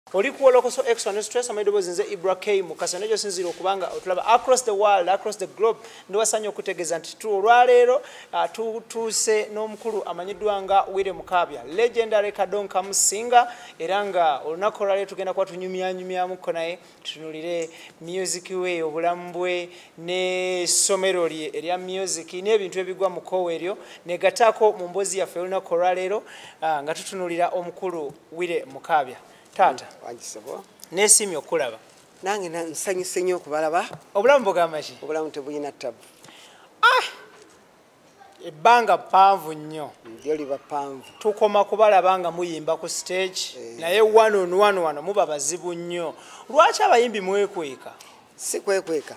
Oli kuwa lokoso extra no stress amaidobo zinze Ibra K mukasa nejo sinzira okubanga otulaba across the world across the globe ndo wasanya okutegeza nti tu olwaleero tutuse n'omukulu amanyiddwanga Wire Mukabya legendary kadonka musinga era nga olunaku olwaleero tugenda kuba tunyumyamukko naye tutunulire music we obulamu bwe ne somero lye erya music n'ebintu ebigwa mu kowe eryo negataako mu mbozi yaffe olunaku olwaleero nga tutunulira omukulu Wire Mukabya. Tata wangisebo nesimye okulaba nange nsanyuse nnyo okubalaba obulamu bugamachi obulamu tebulina tabu ebbanga panvu nnyo ndio liba panvu tukoma kubalaba nga muyimba ku stage naye wano muba bazibu nnyo lwaki abayimbi mwekweka si kwekweka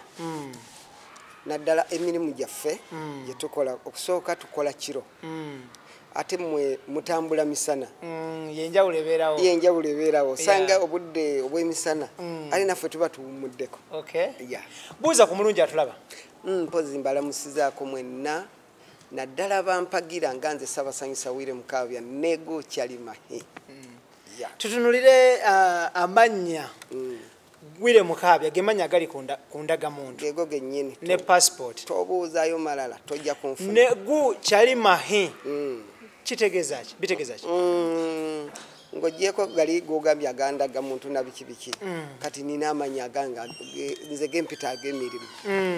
naddala emirimu gyaffe gye tukola okusooka tukola kiro ate mwe mutambula misana yenjawulo ebeerawo sanga obudde obw'emisana ali naffe tuba tuwumuddeko buuza ku mulungi atulaba mpozi mbalamusizaako mwenna naddala bampagira nga nze Ssaabasanyusa Wire Mukabya nego kyalimahe tutunulire amannya Wire Mukabya gemanya gali ku ndagamuntu gego gennyini ne passport tobuuzaayo malala tojja kunfuna negu kyalimahe kitegezaaki bitegezaaki ng'ogyeko gali gogambye agandaga muntu na biki kati nina amanya aganga nze gempita ag'emirimu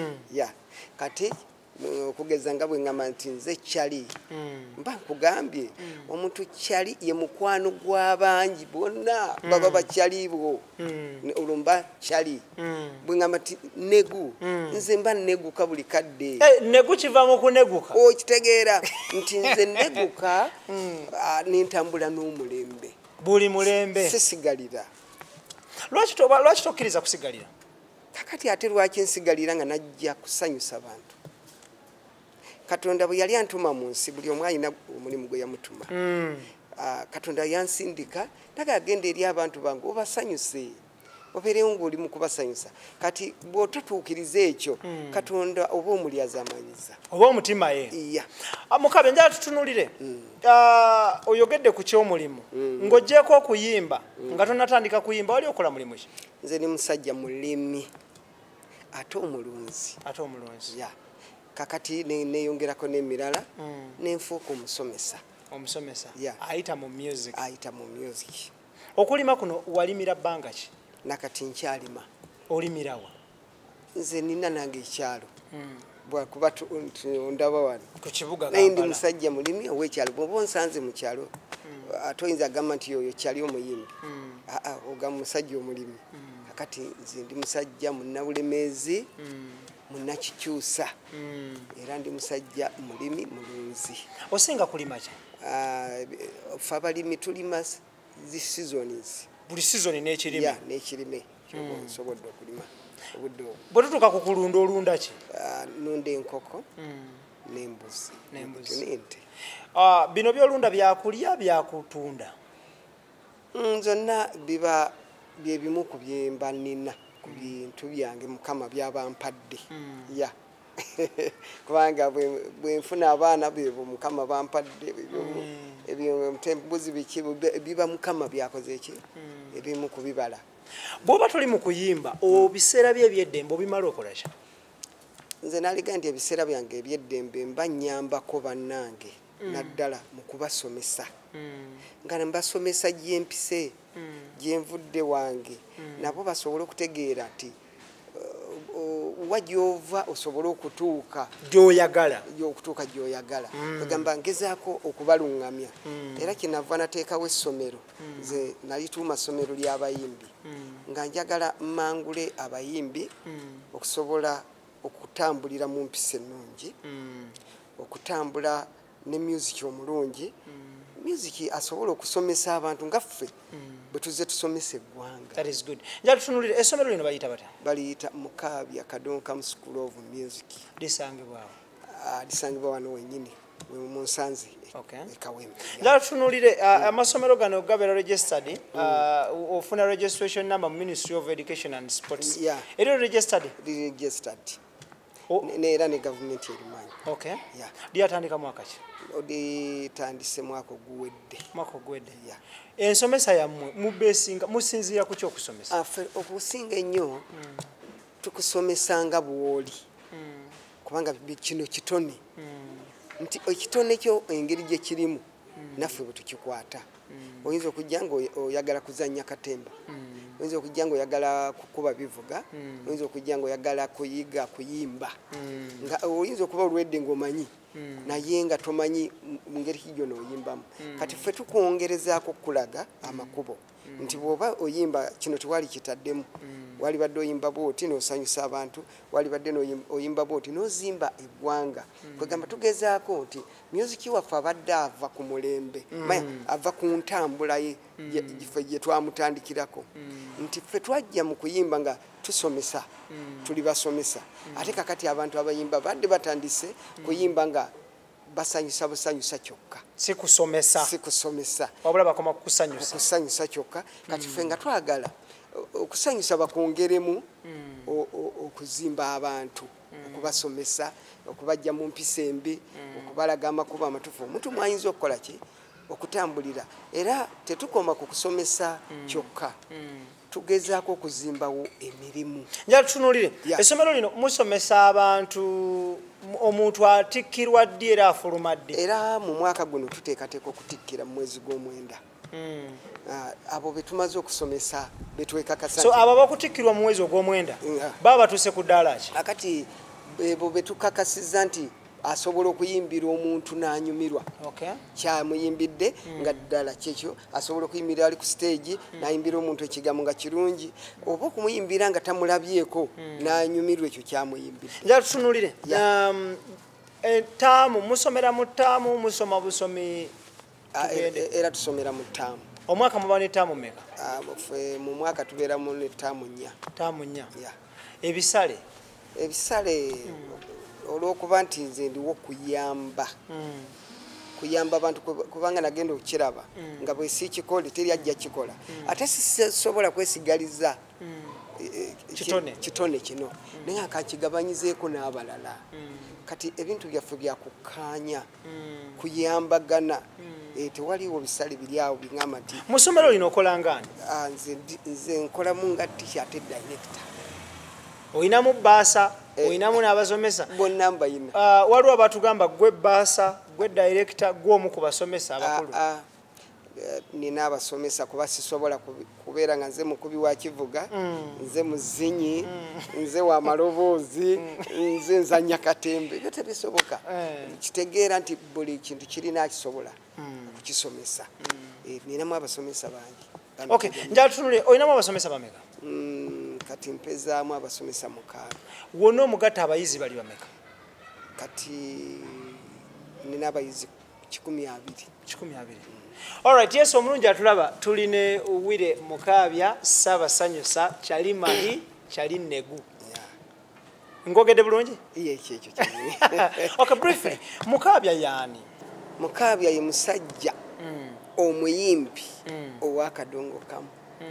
kati okugeza nga bwe ngamba nti nze kyali mba nkugambye omuntu kyali ye mukwano gw'abangi bonna baba bakyali bwo olwo mba kyali bwe ngamba nti negu nze mba neguka buli kadde negu kiva mu kuneguka okitegeera nti nze neguka nentambula n'omulembe buli mulembe sisigalira lwaki tokkiriza kusigalira kakati ate lwaki nsigalira nga najja kusanyusa bantu Katonda bwe yali antuma mu nsi buli omu alina omulimu gwe yamutuma Katonda yansindika naga agenda eri abantu bange obasanyuse obeerewo ng'oli mu kubasanyusa kati bw'otatuukiriza ekyo Katonda oba omulyaza amanyiza oba omutima ye Mukabya njala tutunulire oyogedde ku kyomulimu ng'oggyeko okuyimba nga tonatandika kuyimba wali okola mulimu ki nze ni musajja mulimi ate omulunzi kakati neyongerako n'emirala nenfuuka omusomesa ayita mu music okulima kuno walimira bbanga ki nakati nkyalima olimirawa nze nina nange ekyalo bwakuba ndaba wano ku kibuga naye ndi musajja mulimi ow'ekyalo bw'oba onsanze mu kyalo ate oyinza agamba nti oyo kyali omuyimbi ogamba musajja omulimi kakati nze ndi musajja munnabulemeezi munnakikyusa era ndi musajja mulimi mulunzi osinga kulima ki fe abalimi tulima zi seasons buli season n'ekirime n'ekirime nsobodde okulima obudde bwe tutuuka ku kulunda olunda ki nunda enkoko n'embuzi n'ente bino byolunda byakulya byakutunda zonna biba byebimu ku byemba nina ku bintu byange Mukama byabampadde kubanga bwe nfuna abaana bebo Mukama bampadde embuzi biki biba Mukama byakoze eki ebimu kubibala bw'oba tuli mu kuyimba obiseera bye eby'eddembe obimala okola ki nze naaliga nti ebiseera byange eby'eddembe mba nnyambako bannange naddala mu kubasomesa nga mbasomesa gyempise gyenvudde wange nabo basobole okutegeera nti wajyova osobole okutuuka gy'oyagala bagamba ngezaako okubalungamya era kyenava nateekawo essomero nze nalituuma ssomero ly'abayimbi nga njagala mmangule abayimbi okusobola okutambulira mu mpisa ennungi okutambula ne music omulungi music asobola okusomesa abantu nga ffe bwe tuze tusomesa eggwanga njala tutunulire essomero lino baliyita batya baliyita Mukabya Kadonka School of Music lisangibwa wano wennyini mu Nsanzi ekawempe njala tutunulire amasomero gano gabeera registered ofuna registration number mu Ministry of Education and Sports eryo registered neera ne gavumenti erimanyi. Okay. Yeah. Lyatandika mwaka ki? Oditandise mwaka oguwedde. Mwaka oguwedde. Yeah. Ensomesa yammwe mubesinga musinziira ku kyokusomesa? Okusinga ennyo tukusomesanga bw'oli. Kubanga kino kitone. Nti ekitone kyo engeri gye kirimu naffe bwe tukikwata. Oyinza okujja ng'oyagala kuzannya katemba. Oyinza okujja ng'oyagala kukuba bivuga. Oyinza okujja ng'oyagala kuyiga kuyimba. Oyinza okuba olwedde ng'omanyi naye nga tomanyi mu ngeri ki gy'onooyimbamu. Kati ffe tukwongerezaako okulaga amakubo nti bw'oba oyimba kino tewali kitaddemu. Wali badde oyimba bw'oti n'osanyusa abantu, wali badde oyimba bw'oti n'ozimba eggwanga. Kwegamba tugezaako nti myuziki waffe abadde ava ku mulembe, ava ku ntambula ye ffe gye twamutandikirako. Nti ffe twajja mu kuyimba nga tusomesa, tuli basomesa. Ate kakati abantu abayimba badde batandise kuyimba nga basanyusa busanyusa kyokka. Si kusomesa. Si kusomesa. Wabula bakoma kusanyusa. Kusanyusa kyokka. Kati ffe nga twagala okusanyusa bakwongeremu okuzimba abantu, okubasomesa, okubajja mu mpisa embi, okubalaga amakubo amatuufu. Omuntu mwayinza okukola ki? Okutambulira. Era tetukoma ku kusomesa kyokka. Tugezaako okuzimbawo emirimu. Njala tutunuulire. Essomero lino musomesa abantu omuntu atikkirwa ddi era afuluma ddi? Era mu mwaka guno tuteekateeka okutikkira mu mwezi gw'omwenda. Abo betumaze okusomesa betwekakasa. So abo bakutikkirwa mu mwezi ogw'omwenda baba batuuse ku ddaala ki? Akati bo betukakasiza nti asobola okuyimbira omuntu n'anyumirwa. Kyamuyimbidde nga ddala kyekyo. Asobola okuyimbira ali ku stage n'ayimbira omuntu ekigambo nga kirungi, oba okumuyimbira nga tamulabyeko n'anyumirwa, ekyo kyamuyimbidde. Njala tutunuulire. Taamu musomera mu taamu, musoma busomi? Era tusomera mu taamu. Omwaka muba ne taamu mmeka? Mu mwaka tubeeramu ne taamu 4. Taamu 4. Ebisale? Ebisale olw'okuba nti nze ndiwo kuyamba. Kuyamba abantu kubanga nagenda okukiraba nga bwe si kikole teri ajja kikola. Ate sisobola kwesigaliza kitone kino naye akakigabanyizeeko n'abalala. Kati ebintu byaffe byakukkaanya, kuyambagana. Tewaliwo bisale biri awo biŋŋamba nti mu ssomero lino okola ngani? Nze nkolamu nga t-shirt director. Oyinamu bbaasa, oyinamu n'abasomesa? Bonna mbayina. Waliwo abatugamba gwe bbaasa, gwe director, gw'omu ku basomesa abakulu? Nina abasomesa kuba sisobola kubeera nga nze mukubi wa kivuga, nze muzinyi, nze wa maloboozi, nze nzanya katembe. Ebyo tebisoboka. Kitegeera nti buli kintu kirina akisobola okukisomesa. Ninamu abasomesa bangi. Okay, njala tutunulire, oyinamu abasomesa bameka? Kati mpezaamu abasomesa 6. Wonna omugatta abayizi bali bameka? Kati nina abayizi 20. 20. Alright, yes, omulungi atulaba tuline Wire Mukaabya Ssaabasanyusa Kyali Mahi Kyali Nnegu. Ngogedde bulungi? Ekyo. Okay, briefly, Mukaabya yaani? Mukaabya ye musajja omuyimbi ow'akadongo kamu.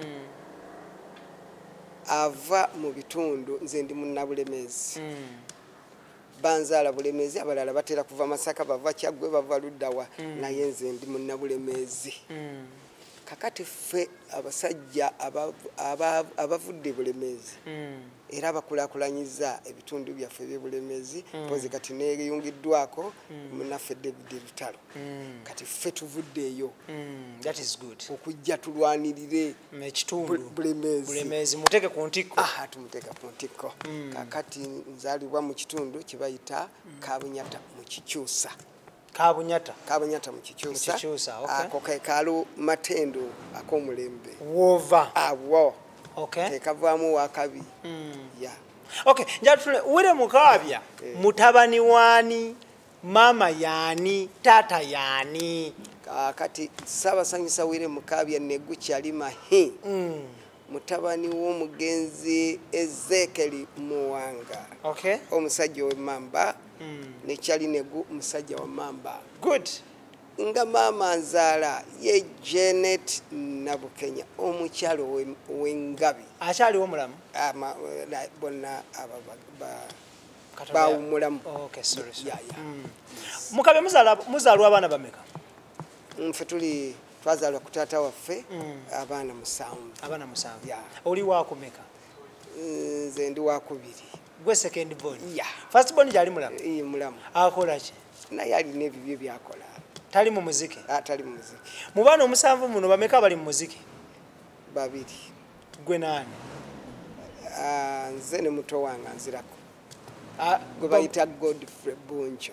Ava mu bitundu, nze ndi munnabulemezi. Banzaala Bulemezi, abalala batera kuva Masaka, bava Kyaggwe, bava Luddawa, naye nze ndi munnabulemezi. Kakati ffe abasajja abavudde Bulemezi era bakulaakulanyiza ebitundu byaffe by'Ebulemezi, mpozi kati neeyungiddwako munnaffe David Lutalo. Kati ffe tuvuddeeyo. That is good. Okujja tulwanirire ekitundu Bulemezi. Muteeke ku ntikko. Tumuteeka ku ntikko. Kakati nzaalibwa mu kitundu kye bayita Kabunyata mu Kikyusa. Kabunyata mu Kikyusa. Ako ke kaalo Matendo ak'omulembe. Wova. Awo. Okay. Tekavaamu wakabi. Okay, njala tutunulire, Wire Mukaabya mutabani waani, maama yaani, taata yaani? Kati Ssaabasanyusa Wire Mukaabya Nnegu Kyali Mahi. Mutabani w'omugenzi Ezekiel Muwanga. Okay. Omusajja w'Emmamba. Ne Kyali Nnegu musajja wa Mamba. Good. Nga maama nzaala ye Janet Nabukenya omukyalo w'Engabi. Akyaliwo mulamu? Bonna bawumulamu. Okay, sorry. Yeah. Mukabe muzaalwa abaana bameka? Mfe tuli twazaalwa ku taata waffe abaana 7. Abaana 7. Yeah. Oli waakumeka? Nze ndi wakubiri. Gwe second born? Yeah. First born gyali mulamu? Mulamu. Akola ki? Naye alina ebibyo byakola. Tali mu muziki? Tali mu muziki. Mu baana 7 muno bameka bali mu muziki? 2. Gwe nani? Nze ne muto wange nzirako. Gwe bayita Godfrey Bunjo.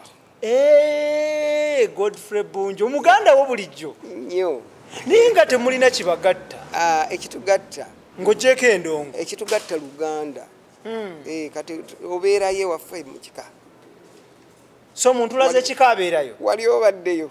Godfrey Bunjo omuganda wo bulijjo nnyo naye nga temulina kibagatta. Ekitugatta ng'ogyeko endongo. Ekitugatta Luganda. Kati obeerayo waffe mu kika. So omuntu laze ekika abeerayo? Wali obaddeyo.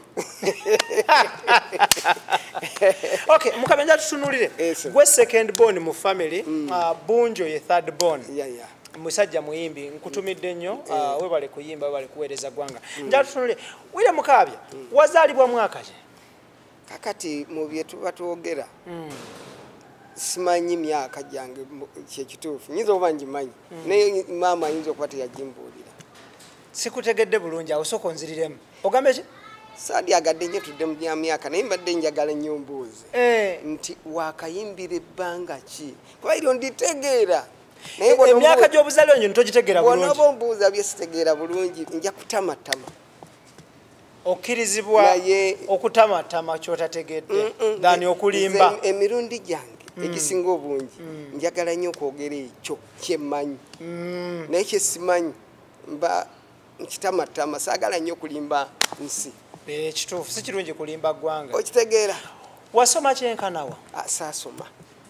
Okay, mukabenja tutunulire. Gwe second born mu family, Bunjo ye third born. Yeah. Musajja muyimbi nkutumidde nnyo webale kuyimba webale kuweereza ggwanga. Njala tutunulire William Mukaabya wazaalibwa mwaka ki? Kakati mu bye tuba twogera simanyi myaka gyange kyekituufu nyinza oba ngimanyi naye maama ayinza okuba teyagimbuulira. Sikutegedde bulungi awo sooka onziriremu. Ogambe ki? Sandyagadde nnyo tudde mu myaka naye mbadde njagala nnyo mbuuzi nti wakayimbira ebbanga ki kuba eryo nditegeera. Emyaka gy'obuzaaliro nyo togitegeera bulungi. Bw'onooba ombuuza bye sitegeera bulungi nja kutamatama. Okkirizibwa okutamatama ky'otategedde dani okulimba. Emirundi gyange egisinga obungi njagala nnyo okwogera ekyo kyemmanyi naye kyesimanyi mba nkitamatama saagala nnyo okulimba nsi. Kituufu si kirungi kulimba ggwanga. Okitegeera. Wasoma kyenkanawa? Saasoma.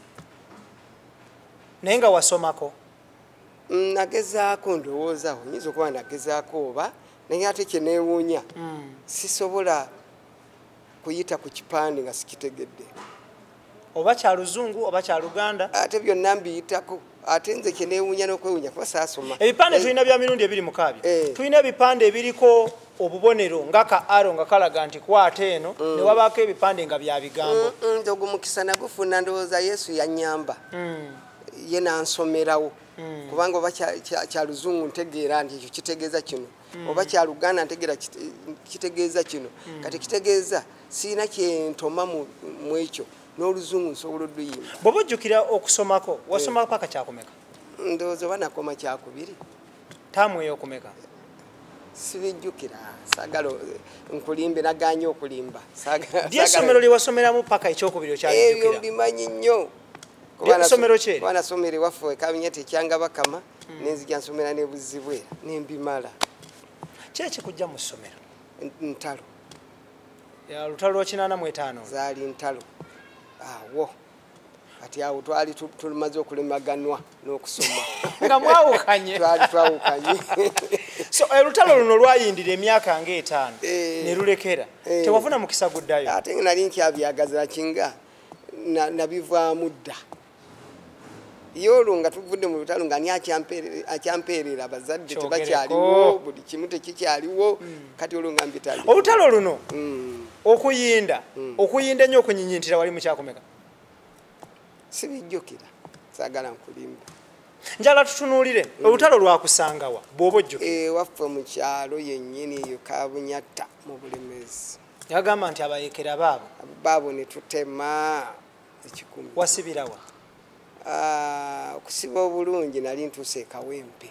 Naye nga wasomako? Nagezaako ndowoozaho nyinza okuba nagezaako oba naye ate kye neewuunya sisobola kuyita ku kipande nga sikitegedde. Oba kya Luzungu oba kya Luganda? Ate byonna mbiyitako ate nze kye neewuunya n'okwewuunya kuba saasoma. Ebipande tulina bya mirundi 2 tulina ebipande ebiriko obubonero nga ka aro nga kalaga nti kwata eno ne wabaako ebipande nga bya bigambo. Ogwo mukisa nagufuna ndowooza Yesu yannyamba. Ye nansomerawo kubanga oba kya Luzungu ntegeera nti ekyo kitegeeza kino oba kya Luganda ntegeera kitegeeza kino kati kitegeeza siina kyentoma mu ekyo n'Oluzungu nsobola odduyimba. Bw'oba ojjukira okusomako wasoma paka kyakumeka? Ndowooza oba nakoma 2. Taamu ey'okumeka? Sibijjukira saagala nkulimbe naganye okulimba. Ly'essomero lye wasomeramu paka ekyokubiri okyalijjukira? Ebyo mbimanyi nnyo. Ly'essomero kyeri? Kuba nasomera ewaffe Kabinyeeti ekyanga Bakama nenzija nsomera ne Buzibwera nembimala. Ki ekikujja mu ssomero? Ntalo. Lutalo lwa 85? Zaali ntalo. Awo kati awo twali tulimaze okulimaganwa n'okusoma nga mwawukanye. Twawukanye. So olutalo luno lwayindira emyaka nga 5 ne lulekera tewafuna mukisa guddayo? Ate nali nkyabyagaza kinga nabivaamu dda. Yolwo nga tuvudde mu lutalo nga ani akyampeerera abazadde tebakyaliwo buli kimu tekikyaliwo kati olwo nga mbitali. Olutalo luno okuyinda ennyo okunyinyintira wali mukyakumeka? Sibijjukira saagala nkulimba. Njala tutunuulire olutalo lwakusangawa bw'oba ojjukira? Waffe mu kyalo yennyini eyo Kabunyata mu Bulemezi. Yagamba nti abayekera baabo ne tutema 10. Wasibirawa? Okusiba obulungi nali ntuuse e Kawempe.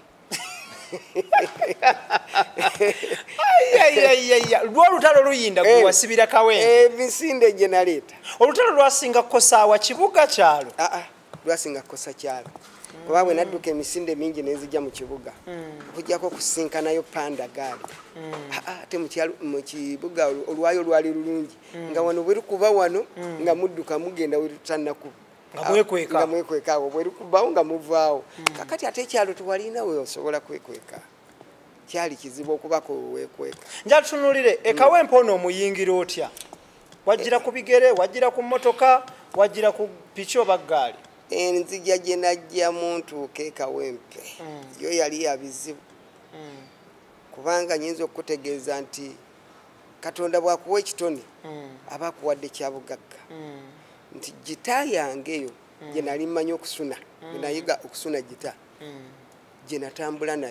Lw'olutalo luyinda gwe wasibira Kawempe? Emisinde gye naleeta. Olutalo lwasinga kkosaawa kibuga kyalo? Lwasinga kkosa kyalo kuba bwe nadduka emisinde mingi nenzijja mu kibuga okujjako okusinkanayo Pandagaali. Ate mu kibuga olwayo lwali lulungi nga wano bwe lukuba wano nga mudduka mugenda we tutannakuba nga mwekweka awo bwe lukubawo nga muvaawo. Kakati ate ekyalo tewalinawe osobola kwekweka kyali kizibu okubako wekweka. Njala tutunuulire e Kawempe ono omuyingira otya? Wajjira ku bigere, wajjira ku mmotoka, wajjira ku piki oba ggaali? Enzija gye najja ntuuka e Kawempe yo yali ya bizibu kubanga nyinza okutegeeza nti Katonda bw'akuwa ekitone aba akuwadde kyabugagga. Nti gita yange eyo gye nali mmanyi okusuna gye nayiga okusuna gita gye natambula nayo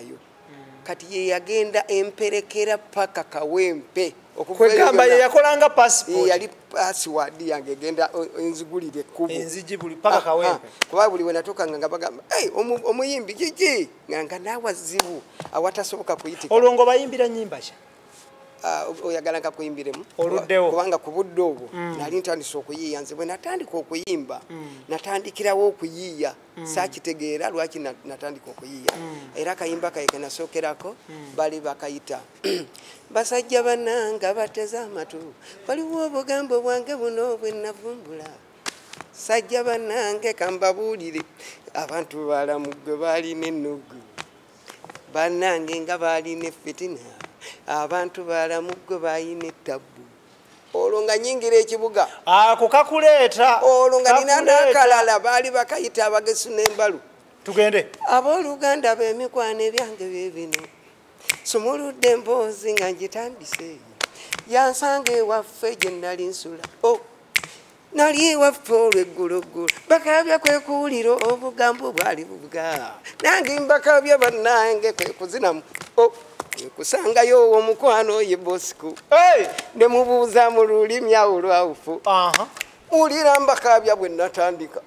kati ye yagenda emperekera paka Kawempe kwegamba ye yakolanga passport yali password yange genda enzigulire kubo enziji buli paka Kawempe kuba buli we natokanga nga bagamba omuyimbi kiki nga nawazibu awatasoboka kuyitika olwongo bayimbira nyimba ki oyagala nka kuyimbiremu kubanga ku budde obwo nali ntandise okuyiiya nze bwe natandika okuyimba natandikirawo okuyiiya saakitegeera lwaki natandika okuyiiya era akayimba kaye nasookerako bali bakayita basajja bannanga bateze amatu waliwo obugambo bwange buno bwe navumbula sajja bannange kambabuulire abantu balamu gwe balina ennugu bannange nga balina fitina abantu balamu gwe bayina ettabu olwo nga nyingira ekibuga ako kakuleeta olwo nga nina n'akalala baali bakayita abagesu n'embalu tugende abooluganda b'emikwano ebyange bibino sumuludde emboozi nga ngitandise yansanga ewaffe gye nali nsula nali ewaffe olwegguloggulo bakabya kwe kuwulira obugambo bwali bubuga nange mbakabya bannange kwe kuzinamu kusangayo omukwano ye Bosco ne mubuuza mu lulimi olwawufu ulira mbakabya bwe natandika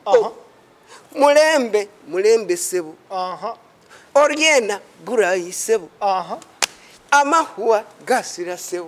mulembe ssebu oryena Burayi ssebu amahuwa gasira ssebu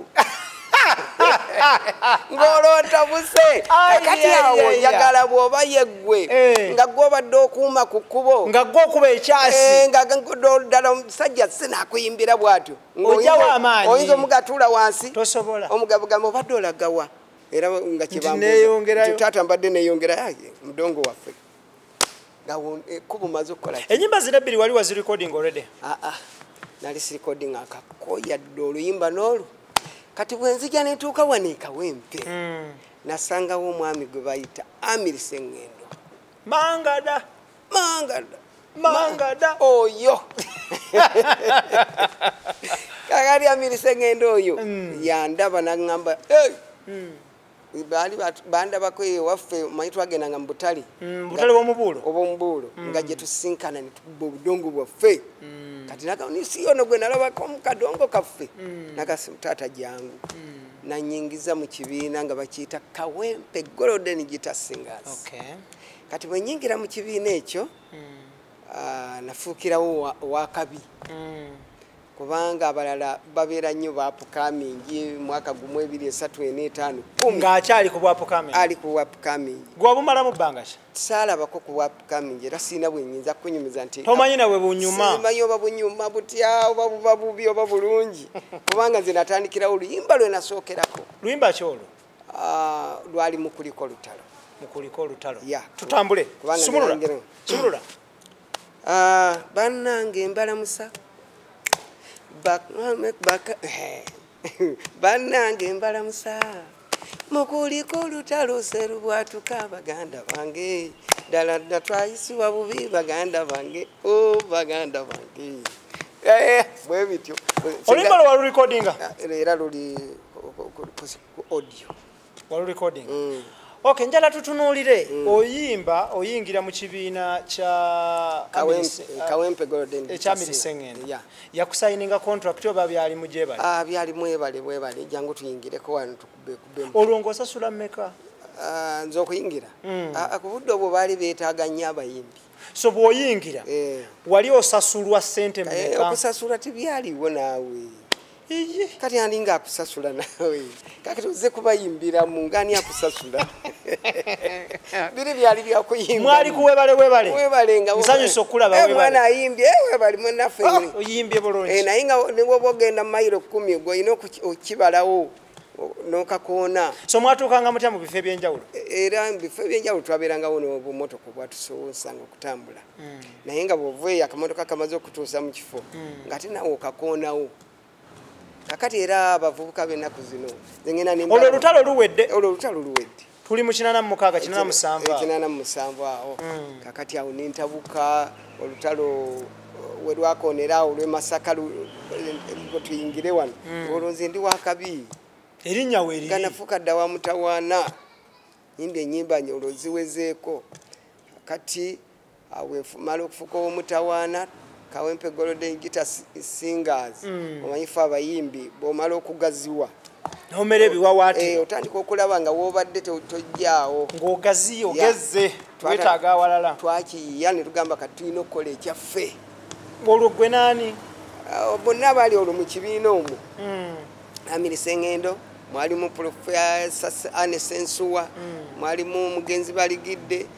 ng'oloota buse kakati awo njagala bw'oba yeggwe nga gw'obadde okuuma ku kkubo nga gw'okuba ekyasi nga ddala omusajja sinaakuyimbira bw'atyo ojjawo amaanyi oyinza omugatuula wansi tosobola omugabugamba obadde olagawa era nga kibambuza mbadde neeyongerayo mudongo waffe nga ekkubo maze okukola ennyimba zino ebbiri wali wazirecording already nali sirecording akakoyadde oluyimba n'olwo kati bwenzija netuuka wano Kawempe nasangawo omwami gwe bayita Amiri Sengendo mangada oyo kakati Amiri Sengendo oyo yandaba naŋŋamba baali bandabako ewaffe manyi twagendanga mu butale obw'omubuulo nga gye tusinkana ne tukuba obudongo bwaffe kati nisi ono gwe nalabako mu kadongo kaffe nagasi taata jangu nanyingiza mu kibiina nga bakiyita Kawempe Golden Guitar Singers kati bwe nyingira mu kibiina ekyo nafuukirawo wakabi kubanga abalala babeera nnyo baapukamingi mwaka gumu 2 3 4 5 ng'akyali ku bwapukamingi ali ku bwapukamingi gwabumalamu bbanga ki saalabako ku bwapukamingi era siina bwe nnyinza kunyumiza nti tomanyi nawe bunyuma simanyi oba bunyuma butya oba buba bubi oba bulungi kubanga nze natandikirawo oluyimba lwe nasookerako luyimba ki olwo lwali mukuliko olutalo tutambule sumulula bannange mbalamusa bannange mbalamusa mukuliko olutalo serubwatuka baganda bange ddala twayisibwa bubi baganda bange baganda bange bwe bityo oluyimba lwe walurecordinga era luli ku audio walurecordinga okay njala tutunuulire oyingira mu kibiina kya Kawempe Golden Amiri Sengendo yakusayininga contract oba byali mujebale byali mwebale jangu tuyingireko wano tukube olwo ng'osasula mmeka nze okuyingira ku budde obwo baali beetaaga nnyo abayimbi so bw'oyingira wali osasulwa ssente mmeka okusasula tebyaliwo naawe kati andi nga akusasula nawe kakati uze kubayimbira mu ngani akusasula biri byali byakuyimba mwali kuwebale nsanyusa okulaba mwana ayimbye webale mwenaffe oyimbye bulungi naye nga niwo bogenda mayiro 10 gwe olina okibalawo n'okakoona so mwatuukanga mutya mu bifo ebyenjawulo era mu bifo ebyenjawulo twabeerangawo n'obumotoka obwatusobozesanga okutambula naye nga bw'ovaeyo akamotoka kamaze okutuusa mu kifo ng'ate nawe okakoonawo kakati era abavubuka b'ennaku zino olwo olutalo luwedde tuli mu 86 87 awo kakati awo nentabuka olutalo we lwakoonera awo lw'e Masaka tuyingire wano olwo nze ndi wakabi erinnya weeri kanafuka dda wa mutawaana nyimba ennyimba olwo ziwezeeko kati awe mala okufuka ow'omutawaana Kawempe Golden Guitar Singers omanyifu abayimbi bw'omala okugaziwa nomere biwawaatiro otandika okulaba nga woobadde tojjaawo ng'ogazi ogezze twetaaga awalala twakiyiya ne tugamba kati tulina okukola ekyaffe olwo gwe naani bonna baali olwo mu kibiina omwo Amiri Sengendo mwalimu Professor Anne Sensuwa mwalimu Mugenzi Baligidde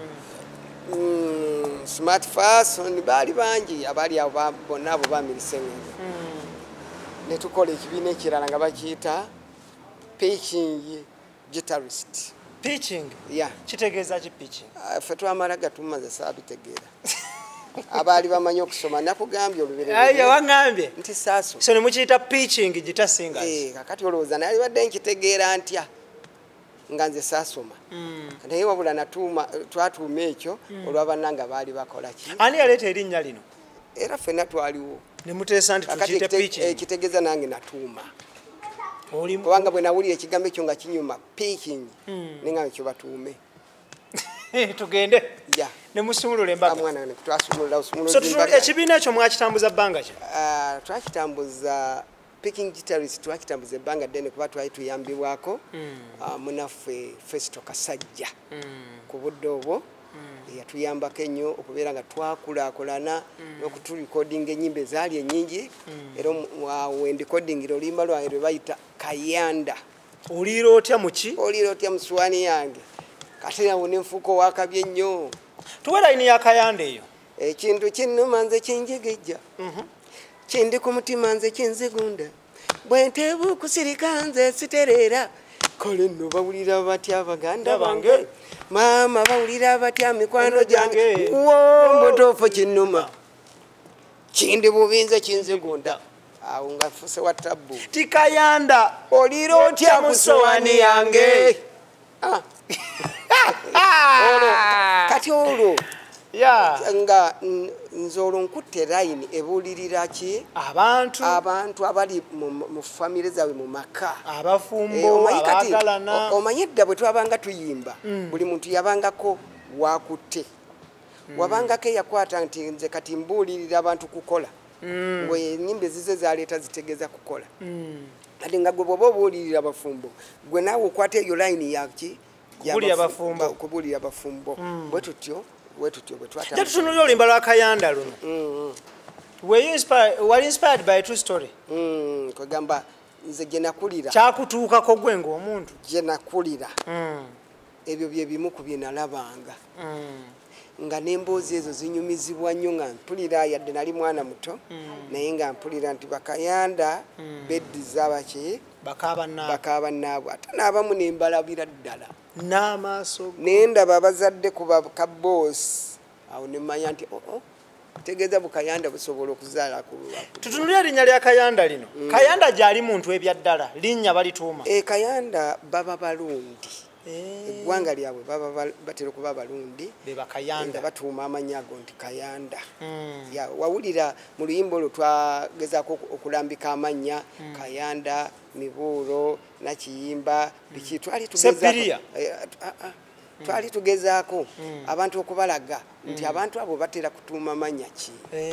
Smart Fashion baali bangi abaali abo bonna abo Amiri Sengendo ne tukola ekibiina ekirala nga bakiyita pitching guitarist pitching yeah kitegeeza ki pitching ffe twamala gatumaze saabitegeera abaali bamanyi okusoma nakugambye oluberera wangambye nti saaso so ne mukiyita pitching guitar singers kakati olowooza naye badde nkitegeera ntya nga nze saasoma naye wabula twatuuma ekyo olw'abannanga baali bakola ki ani yaleeta erinnya lino era ffenna twaliwo ne muteesa nti tukiyite pitching kitegeeza nange natuuma kubanga bwe nawulira ekigambo ekyo nga kinyuma pitching nenga ekyo batuume tugende ne musumulula embaga ekibiina ekyo mwakitambuza bbanga ki twakitambuza picking guitarist twakitambuza ebbanga ddene kuba twali tuyambibwako munaffe Festo Kasajja ku budde obwo yatuyambako ennyo okubeera nga twakulaakulana n'okutulikodinga ennyimba ezaali ennyingi era wendikodingira oluyimba lwange lwe bayita Kayanda oliira otya muki oliira otya mu swaani yange kati awo ne nfuuka owakabye ennyo tuwe layini ya Kayanda eyo ekintu kinnuma nze kinjigijja kindi ku mutima nze kinzigunda bwe nteebuukusirika nze sitereera kale nno bawulira batya baganda bange maama bawulira batya mikwano gyange mbutuufu kinnuma kindi bubinze kinzigunda awo nga fuse wa tabbu tikayanda oliira otya mu sowani yange kati olwo nga nze olwo nkutte layini ebuulirira ki abantu abali mu famire zaabwe mu maka abafumbo abagalana omanyi edda bwe twabanga tuyimba buli muntu yabangako wakutte wabangako eyakwata nti nze kati mbuulirira abantu kukola ng'enyimba ezize zaleeta zitegeeza kukola kati nga gwe bw'oba obuulirira abafumbo gwe naawe okwata eyo layini yaki kubuulira abafumbo bwe tutyo bwe twata tutunulira oluyimba lwa Kayanda luno wali inspired by a true story kwegamba nze gye nakulira kyakutuukako gwe ng'omuntu gye nakulira ebyo bye bimu ku bye nalabanga nga n'emboozi ezo zinyumizibwa nnyo nga mpulira yadde nali mwana muto naye nga mpulira nti Bakayanda beddiza abaki bakaabannaabwe ate n'abamu ne mbalabira ddala n'amaaso naye ndaba abazadde ku bakaboosi awo ne mmanya nti tegeeza Bukayanda busobola okuzaala ku tutunulira erinnya lya Kayanda lino Kayanda gyali muntu ebyaddala linnya balituuma Kayanda baba balundi eggwanga lyabwe batera okuba abalundi nga batuuma amannya ago nti Kayanda wawulira mu luyimba olwo twagezaako okulambika amannya Kayanda Mibuuro Nakiyimba biki twali tugezaako abantu okubalaga nti abantu abo batera kutuuma amannya ki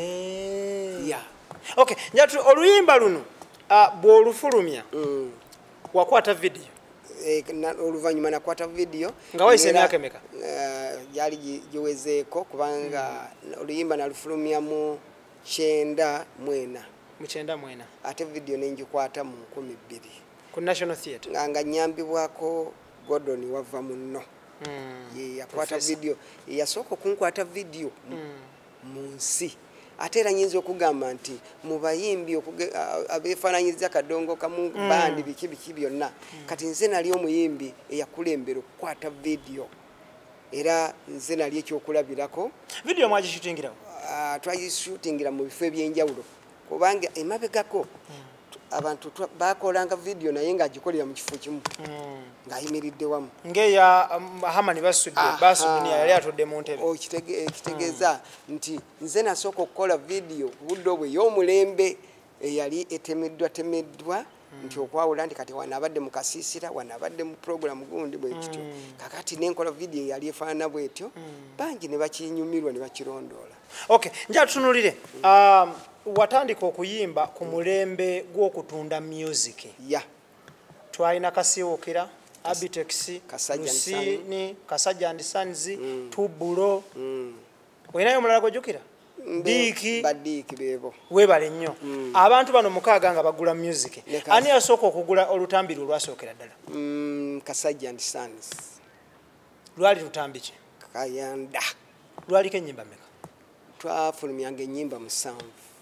okay njatu oluyimba luno bw'olufulumya wakwata video oluvannyuma nakwata video nga wayise emyaka emeka yali giwezeeko kubanga oluyimba nalufulumya mu 94 ate video nengikwata mu 12 ku National Theatre nga nyambibwako Gordon wava muno yakwata video yasooka okunkwata video mu nsi ate era nyinza okugamba nti mu bayimbi abeefaananyiriza kadongo kamu bandi biki byonna kati nze nali omuyimbi eyakulembera okukwata video era nze nali ekyokulabirako video mwagishutingirawo twagishutingira mu bifo ebyenjawulo kubanga emabegako abantu bakolanga video naye ng'agikolera mu kifo kimu ng'ayimiridde wamu ng'eya Hamani Basudde yali atudde mu ntebe kitegeeza nti nze nasooka okukola video ku budde obwo ey'omulembe eyali etemeddwa nti okwawula nti kati wanabadde mu kasiisira wanabadde mu program gundi bwe kityo kakati nenkola video yali efaanana bwetyo bangi ne bakinyumirwa ne bakirondoola. Okay, nja tutunulire watandika okuyimba ku mulembe gw'okutunda music. Twalina Kasiwukira, Abitex, Lusini, Kasajja and Sons, Tubulo. Wenayo mulala gojjukira? Badiki bebo. Webale nnyo. Abantu bano mukaaga nga bagula music. Ani yasooka okugula olutambi lwasookera ddala? Kasajja and Sons. Lwali lutambi ki? Kayanda. Lwaliko ennyimba mmeka? Twafulumyanga ennyimba 7.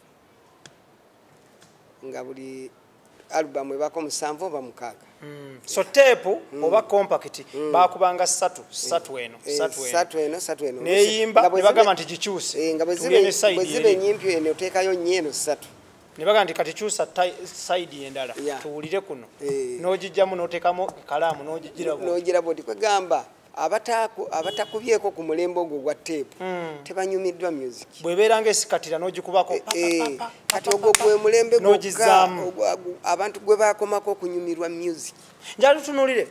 Nga buli album ebako 7 oba 6. So tape oba compact bakubanga 3 eno. Neyimba ne bagamba nti gikyuse. Nga bwezibe ennyimpi eno oteekayo nnyeno 3. Ne bagamba nti kati kyusa side endala tuwulire kuno. N'ogijjamu n'oteekamu ekalaamu n'ogira bwoti kwegamba abatakubyeko ku mulembe ogwo gwa tape tebanyumiddwa music. Bwebeera ng'esikatira n'ogikubako kati ogwo gwe mulembe gwokka abantu gwe bakomako okunyumirwa music. Njala tutunulire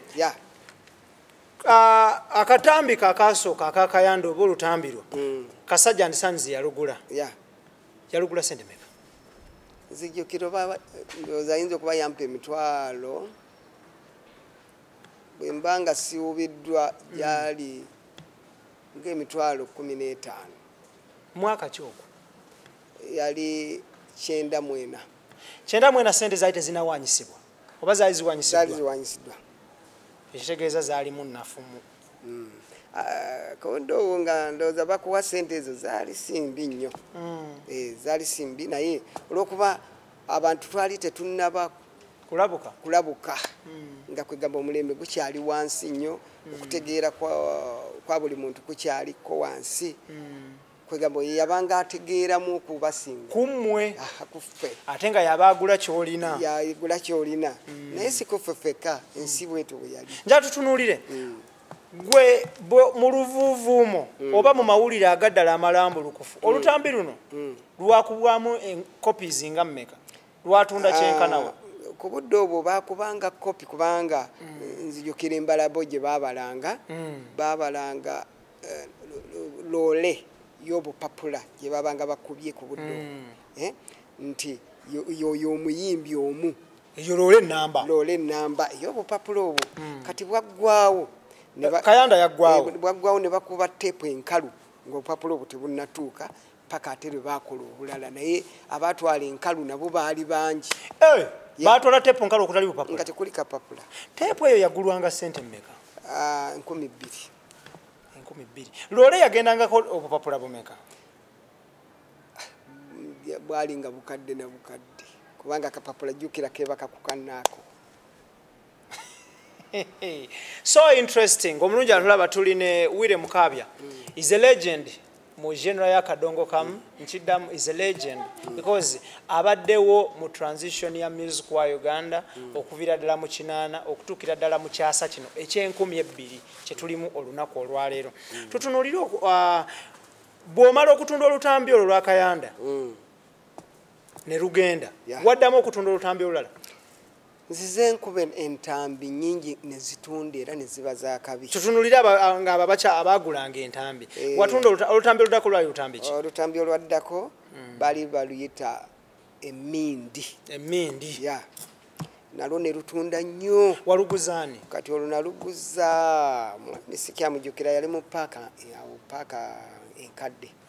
akatambi kakasooka akakayanda oba olutambirwa Kasajja and Sons yalugula sente meka? Nzijjukira ndowooza ayinza okuba yampa emitwalo bwe mbanga siwubiddwa gyali ng'emitwalo 15. Mwaka ki ogwo? Yali 94. 94 sente zaali tezinawanyisibwa oba zaali ziwanyisiddwa? Ekitegeeza zaalimu nnafumu. Kondo nga ndowooza bakuwa sente ezo zaali simbi nnyo. Zaali simbi naye olw'okuba abantu twali tetunnaba kulabuka nga kwegamba omulembe gukyali wansi nnyo okutegeera kwa buli muntu kukyaliko wansi kwegamba yabanga ategeeramu okubasinga kummwe kuffe ate nga yabaagula kyolina naye si kuffe ffeka ensi bwetu bwe yali. Njala tutunuulire gwe mu luvuuvuumo oba mu mawulire agaddala amalambulukufu olutambi luno lwakubwamu copies nga mmeka? Lwatunda kyenkanawa? Ku budde obwo baakubanga kopi kubanga nzijukira embalabo gye baabalanga loole y'obupapula gye babanga bakubye ku budde obwo nti yoyo omuyimbi omu eyo loole nnamba ey'obupapula obwo kati bwaggwawo Kayanda yaggwawo ne bakuba teepu enkalu ng'obupapula obwo tebunnatuuka paka ate lwe baakola obulala naye abaatwala enkalu nabo baali bangi. Baatwala teepu nkalu okutali bupapula nga tekuli kapapula. Teepu eyo yagulwanga sente mmeka? 2,000. Loole yagendangako obupapula bumeka? Bwali nga bukadde na bukadde kubanga akapapula jjukira keba kakukannaako. So interesting. Omulungi atulaba tuli ne Wire Mukabya is a legend mu genre ya Kadongo Kam nchiddamu is a legend because abaddewo mu transition ya music wa Uganda okuvira ddala mu kinaana okutuukira ddala mu kyasa kino ekye2002 kye tulimu olunaku olwaleero. Tutunulire bw'omala okutunda olutambi olwo lwa Kayanda ne lugenda waddamu okutunda olutambi olulala? Nzize nkube entambi nyingi ne zitunda era ne ziba za kabi. Tutunulire nga ababacha abagulanga entambi. Watunda olutambi oludako lwa lutambi ki? Olutambi olwaddako bali baluyita emmindi. Nalwo ne lutunda nnyo. Waluguzaani? Kati olwo naluguza nisikyamujjukira yali mu paaka enkadde.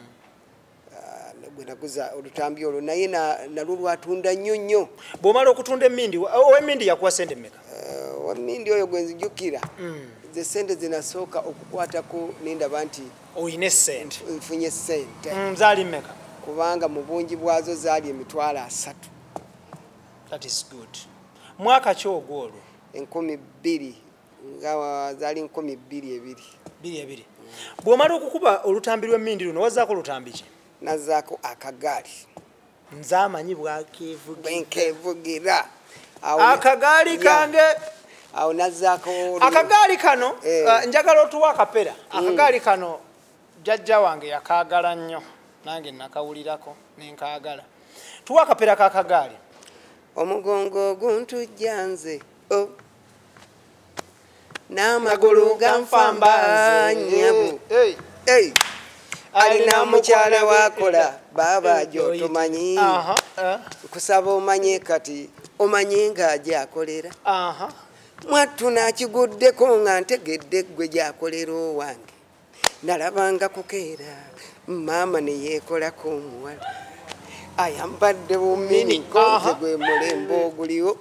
Gwe naguza olutambi olwo naye nalwo lwatunda nnyo. Bw'omala okutunda emmindi ow'emmindi yakuwa sente mmeka? Emmindi oyo gwe nzijjukira ze sente zinasooka okukwatako nendaba nti oyina essente. Nfunye essente. Zaali mmeka? Kubanga mu bungi bwazo zaali $3. That is good. Mwaka ki ogwo olwo? 2000 nga zaali 2002. Bw'omala okukuba olutambi lw'emmindi luno wazzaako olutambi ki? Nazaako akagaali. Nze amanyi bwenkevugira akagaali kange awo nazaako akagaali kano njagala otuwa akapera. Akagaali kano jjajja wange yakaagala nnyo nange nakawulirako nenkaagala. Tuwa akapera k'akagaali. omugongo guntujjanze n'amagulu ganfamba nnyabo alina mukyala wakola baba gyotomanyi kusaba omanye kati omanye ng'ajja akolera mwattu nakiguddeko nga ntegedde gwe gyakolera owange nalabanga kukeera maama ne yeekolako omuwala ayambadde buminiko nze gwe mulembe oguliwo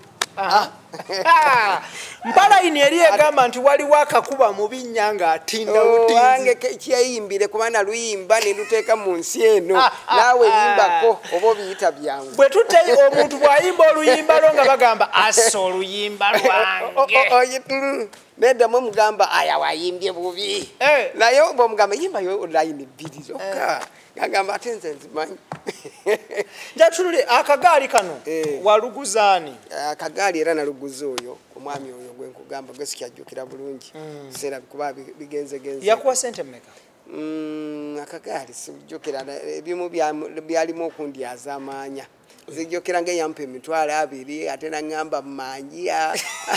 mpalayini eri egamba nti waliwo akakuba mu binnya ng'atinda wange kyeyimbire kuba naluyimba neluteeka mu nsi eno naawe yimbako oba obiyita byangu bwe tutte omuntu bw'ayimba oluyimba lwo nga bagamba assa oluyimba lwange neddamu omugamba aya wayimbye bubi naye oba omugamba yimbayo layini bbiri zokka agamba ate nze nzimanyi njatunule akagaali kano waluguzaani akagaali era naluguza oyo omwami oyo gwenkugamba gwe sikyajjukira bulungi biseera kuba bigenzegenze yakuwa sente mmeka akagaali sijjukira ebimu byalimu okundyaza amaanya zijjukira ng'eyampa emitwalo 2 ate naŋŋamba manjia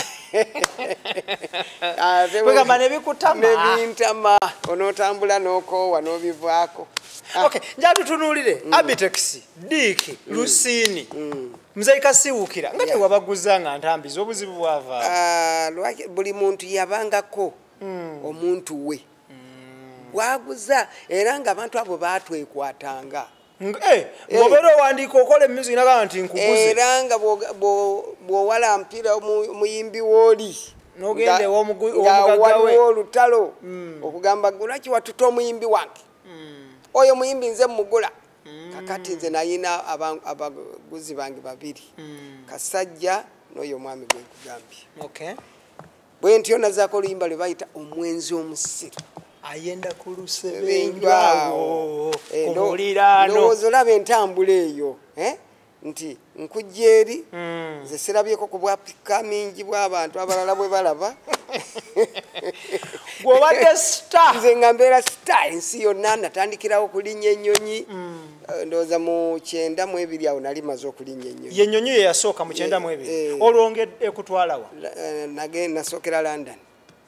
kwegamba nebikutama nebintama onootambula n'okoowa n'obivaako okay njatutunuulire Abitex Diiki Lusiini Mzee Kasiwukira nga tewabaguza nga ntambiza obuzibu bwava buli muntu yabangako omuntu we bwaguza era nga abantu abo batwekwatanga bw'obeera owandiika okola emiziki nagamba nti nkuguze era nga bw'owalampira omuyimbi w'oli n'ogende waliwo olutalo okugamba lwaki watuta omuyimbi wange oyo muyimbi nze mugula kakati nze nayina abaguzi bange 2 Kasajja n'oyo omwami gwenkugambye bwe ntyo nazaako oluyimba lwe bayita omwenzi omusiru ayenda ku lusebenjwawo kumuliraano ndowooza olaba entambula eyo nti nkujja eri nze sirabyeko ku bwapika mingi bw'abantu abalala bwe balaba gw'obadde star nze nga mbeera star ensi yonna natandikirawo okulinnya ennyonyi ndowooza mu 92 awo nali maze okulinnya ennyonyi yennyonyi ye yasooka mu 92 olwongedde kutwalawa nasookera London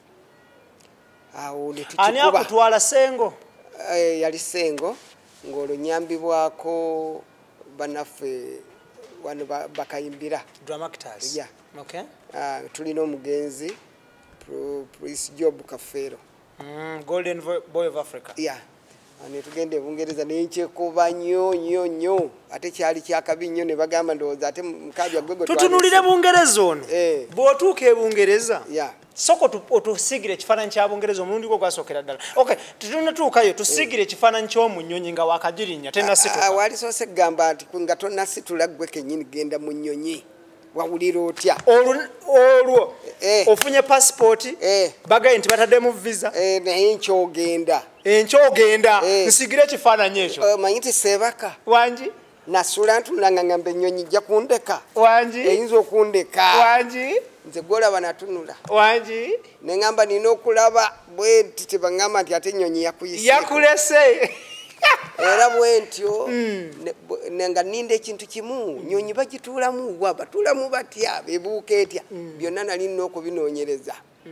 awo ne tutukuba ani akutwala Sengo yali Sengo ng'olwo nyambibwako banaffe wano bakayimbira Dramactors tulina omugenzi Prince Job Kafero Golden Boy of Africa ne tugenda e Bungereza nenkyekuba nnyo ate kyali kyakabi nnyo ne bagamba ndowooza ate mukabya gwego tutunulire Bungereza ono bw'otuuka e Bungereza soko otusigire ekifaananyi kya Bungereza omulundi gwo gwasookera ddala tunatuukayo tusigire ekifaananyi ky'omunyonyi nga wakagirinya tennasituka walisoose kugamba nti nga tonnasitula ggwe kennyini genda mu nnyonyi wawulira otya olwo ofunye passport bagaye nti bataddemu visa naye nkyogenda nsigire ekifaananyi ekyo manyi ti Seebaka wangi nasula ntunulanga ngamba ennyonyi jja kundeka wangi eyinza okundeka wangi nze gwolaba natunula wangi neŋŋamba nina okulaba bwe nti tebaŋŋamba nti ate ennyonyi yakulese era bwe ntyo nga nninda ekintu kimu nnyonyi bagituulamu wa batuulamu batya bebuuka etya byonna nali nina okubinoonyereza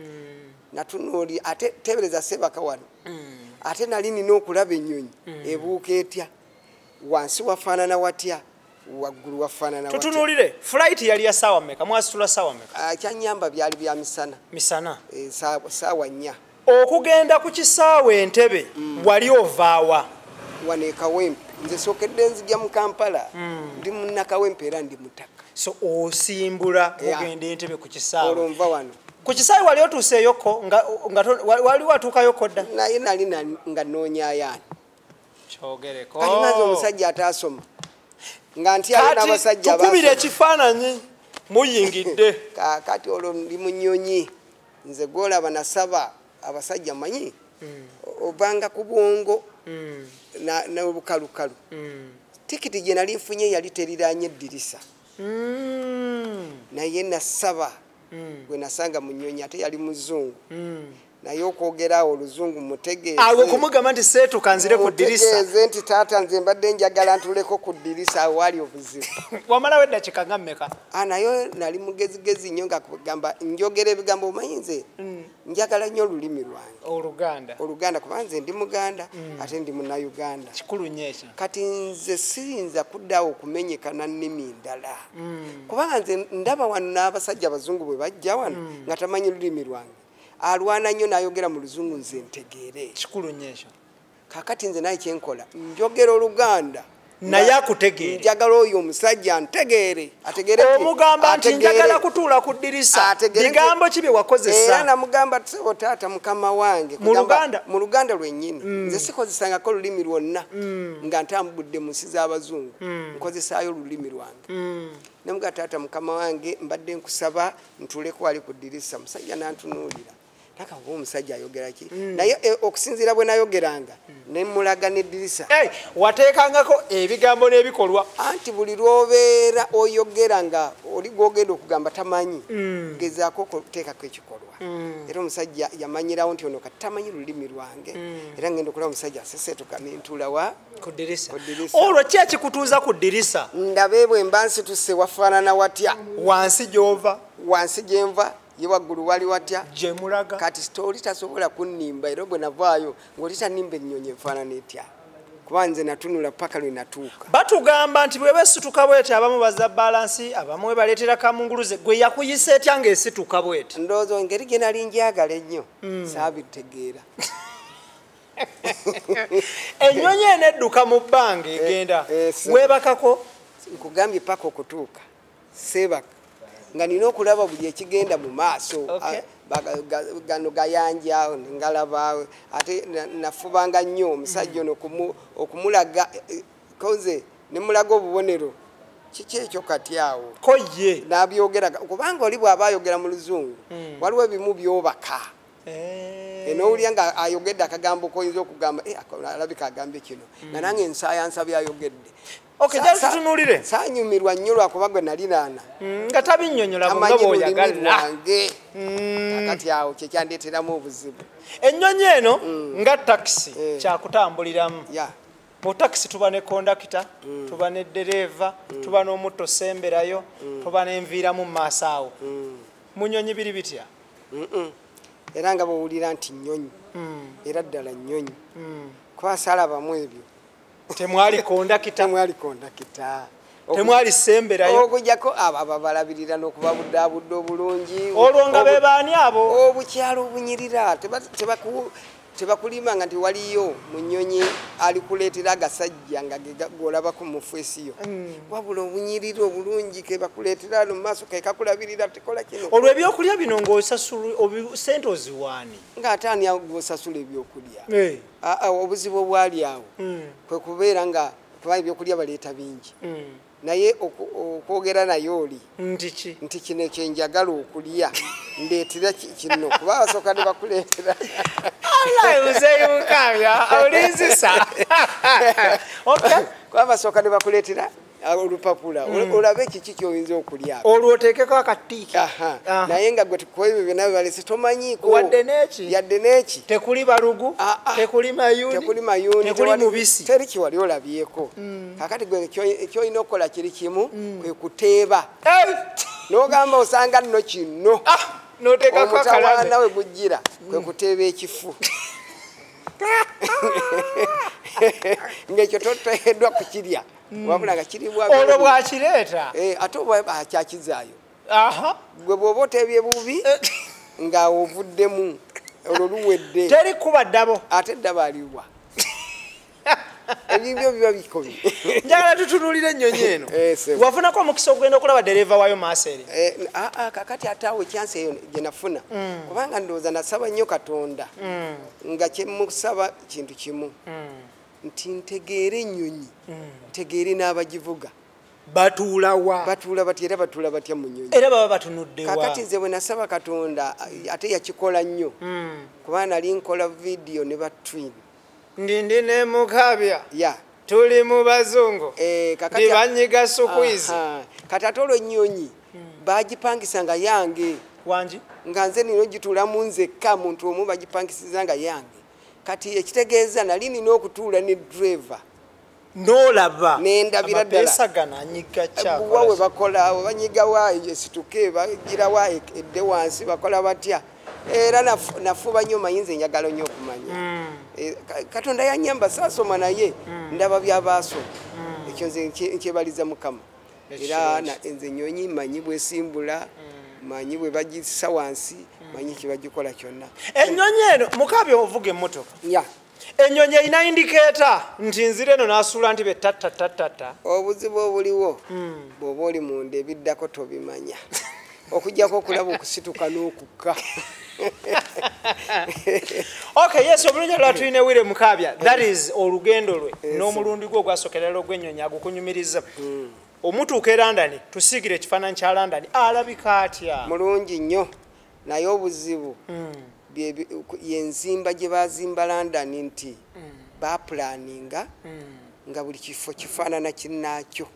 natunuuli ate tebereza Seebaka wano ate nali nina okulaba ennyonyi ebuuka etya wansi wafaanana watya waggulu wafaanana watya tutunuulire flight yali ya ssaawa mmeka mwasitula ssaawa mmeka kyanyamba byali bya misana ssaawa 4 okugenda ku kisaawe Entebbe wali ovaawa wano Kawempe nze sookedde nzija mu Kampala ndi munnakawempe era ndi mutaka so osimbula ogenda Entebbe ku kisaawe olonva wano ku kisaawe wali otuuseyoko wali watuukayoko dda naye nali nga noonyayaani kyogereko kalimaze omusajja ataasoma nga ntyalo n'abasajja tukubira ekifaananyi muyingidde kati olwo ndi mu nnyonyi nze gwolaba nasaba abasajja manyi obanga ku bwongo n'obukalukalu tikiti gye nali nfunye yali teriranye eddirisa naye nasaba gwe nasanga mu nnyonyi ate yali muzungu naye okwogera oluzungu mutegeeze awe kumugamba nti seetuka nzire ku ddirisa mutegeeze nti taata nze mbadde njagala ntuleko ku ddirisa awo wali obuzibu wamalawo eddakiika nga mmeka naye nali mugezigezi nnyo nga kugamba njogera ebigambo omanyi nze njagala nnyo olulimi lwange oluganda kuba nze ndi muganda ate ndi munnayuganda kikulu nnyo ekyo kati nze siyinza kuddaawo okumenyeka na nnimi ndala kubanga nze ndaba wano n'abasajja abazungu bwe bajja wano nga tamanyi lulimi lwange alwana nnyo n'ayogera mu luzungu nze ntegeere kikulu nnyo ekyo kakati nze naye kyenkola njogera oluganda naye akutegeere njagala oyo omusajja ntegeere ategeere omugamba nti njagala kutuula ku ddirisa bigambo ki bye wakozesa era namugamba tusebo taata mukama wange mu luganda lwennyini nze sikozesangako olulimi lwonna nga ntambudde mu nsi z'abazungu nkozesaayo olulimi lwange nemuga taata mukama wange mbadde nkusaba ntuuleko wali ku ddirisa musajja nantunuulira takaba omusajja ayogera ki naye okusinziira bwe nayogeranga nemulaga n'eddirisa wateekangako ebigambo n'ebikolwa anti buli lw'obeera oyogera nga oli gwogenda okugamba tamanyi gezaako okuteekako ekikolwa era omusajja yamanyirawo nti ono kati tamanyi lulimi lwange era ngenda okulaba omusajja aseseetuka nentuula wa ku ddirisa olwo ki ekikutuuza ku ddirisa ndabe bwe mba nsituse wafaanana watya wansi gy'ova wansi gyenva ye waggulu wali watya gyemulaga kati oli tasobola kunnimba era bwe navaayo ng'oli tanimba ennyonyi enfaanana etya kuba nze natunula paka lwe natuuka batugamba nti bwe besituka bweti abamu bazza balansi abamu baleetera kamunguluze gwe yakuyisa etya ng'esituka bweti ndowooza engeri gye nali njagala ennyo saabitegeera ennyonyi eno edduka mu bbanga egenda weebakako nkugambye paka okutuuka seebaka nga nina okulaba buli ekigenda mu maaso gano gayanja ngalaba ate nafubanga nnyo omusajja ono okumulaga koze nemulaga obubonero kiki ekyo kati awo koye nabyogera kubanga oli bw'aba ayogera mu luzungu waliwo ebimu byobaka n'owulya nga ayogedde akagambo koyinza okugamba alabika agambe kino nga nange ensaayansa byayogedde tutunulire saanyumirwa nnyo lwakuba gwe naliraana nga tabinnyonnyola nga bw'oyagala kakati awo kyekyandeeteramu obuzibu ennyonyi eno nga takisi kyakutambuliramu mu takisi tuba ne kondakita tuba ne ddereeva tuba n'omutto semberayo tuba n'enviiramu mu maaso awo mu nnyonyi biri bitya era nga bwowulira nti nnyonyi era ddala nnyonyi kwasalabamu ebyo temwali kondakita temwali semberayo okujjako abo ababalabirira n'okubabuddaabudda obulungi olwo nga be baani abo obukyalo obunyirira tebakulima nga nti waliyo mu nnyonyi alikuleetera agasajja nga golabako mu feesiyo wabula obunyirira obulungi kebakuleetera no mu maaso kekakulabirira tekola kino olwo ebyokulya bino ng'osasula sente oziwaani ng'ate ani gwosasula ebyokulya obuzibu obwali awo kwe kubeera nga kuba ebyokulya baleeta bingi naye okwogera naye oli nti kino ekyenjagala okulya ndeetera kino kuba basooka ne bakuleetera olinzisa kuba basooka ne bakuleetera olupapula olabe kiki kyoyinza okulya olwo oteekeko akatiika naye nga gwe tukwebyo byonna bibalese tomanyiiko yadde n'eki tekuli balugu tekuli mayuni tekuli mubisi teri kiwali olabyeko kakati gwe ekyoyina okukola kiri kimu kwe kuteeba n'ogamba osanga nno kino omutawaana we gujjira kwe kuteeba ekifu ng'ekyo toteekeddwa kukirya wabula nga kiribwa olwo bwakireeta ate oba akyakizaayo gwe bw'oba oteebye bubi nga ovuddemu olwo luwedde teri kuba ddabo ate eddabo aliwa ebibyo biba bikomi njagala tutunulire ennyonyi eno wafunako omukisa okugenda okulaba dereeva waayo maaso eri kakati ate awo ekyansi eyo gye nafuna kubanga ndowooza nasaba nnyo katonda nga kyemusaba kintu kimu nti ntegeere ennyonyi ntegeere n'abagivuga batuula batya era batuula batya mu nnyonyi era baba batunuddewa kakati nze bwe nasaba katonda ate yakikola nnyo kubanga nali nkola vidiyo ne batwin ndi ne mukabya tuli mu bazungu banyiga sukwizi kati ate olwo ennyonyi bagipangisa nga yange wangi nga nze nino gituula mu nzekka muntu omu bagipangisiza nga yange kati ekitegeeza nali nina okutuula ne driver n'olaba nendabira ddala buwa we bakola we banyigawa esituke bagirawa edde wansi bakola batya era nafuba nnyo mayinza enjagala nnyo okumanya katonda yanyamba saasoma naye ndaba byabaasoma ekyo nze nkyebaliza mukama era nze nyonyi manyi bwesimbula manyi bwe bagisa wansi manyi kyebagikola kyonna ennyonyi eno mukabi ovuga emmotoka ennyonyi erina indikeeta nti nzira eno n'asuula nti bettattattatta obuzibu obuliwo bw'oba oli munda ebiddako tobimanya okujjako okulaba okusituka n'okukka okay yes obulungi lwatulina Wile Mukabya that is olugendo lwe n'omulundi gwe ogwasookerera ogw'ennyonyi agukunyumiriza omutuuka e London tusiigire ekifaananyi kya London alabika atya mulungi nnyo naye obuzibu yenzimba gye bazimba London nti bapulaninga nga buli kifo kifaanana kinnaakyo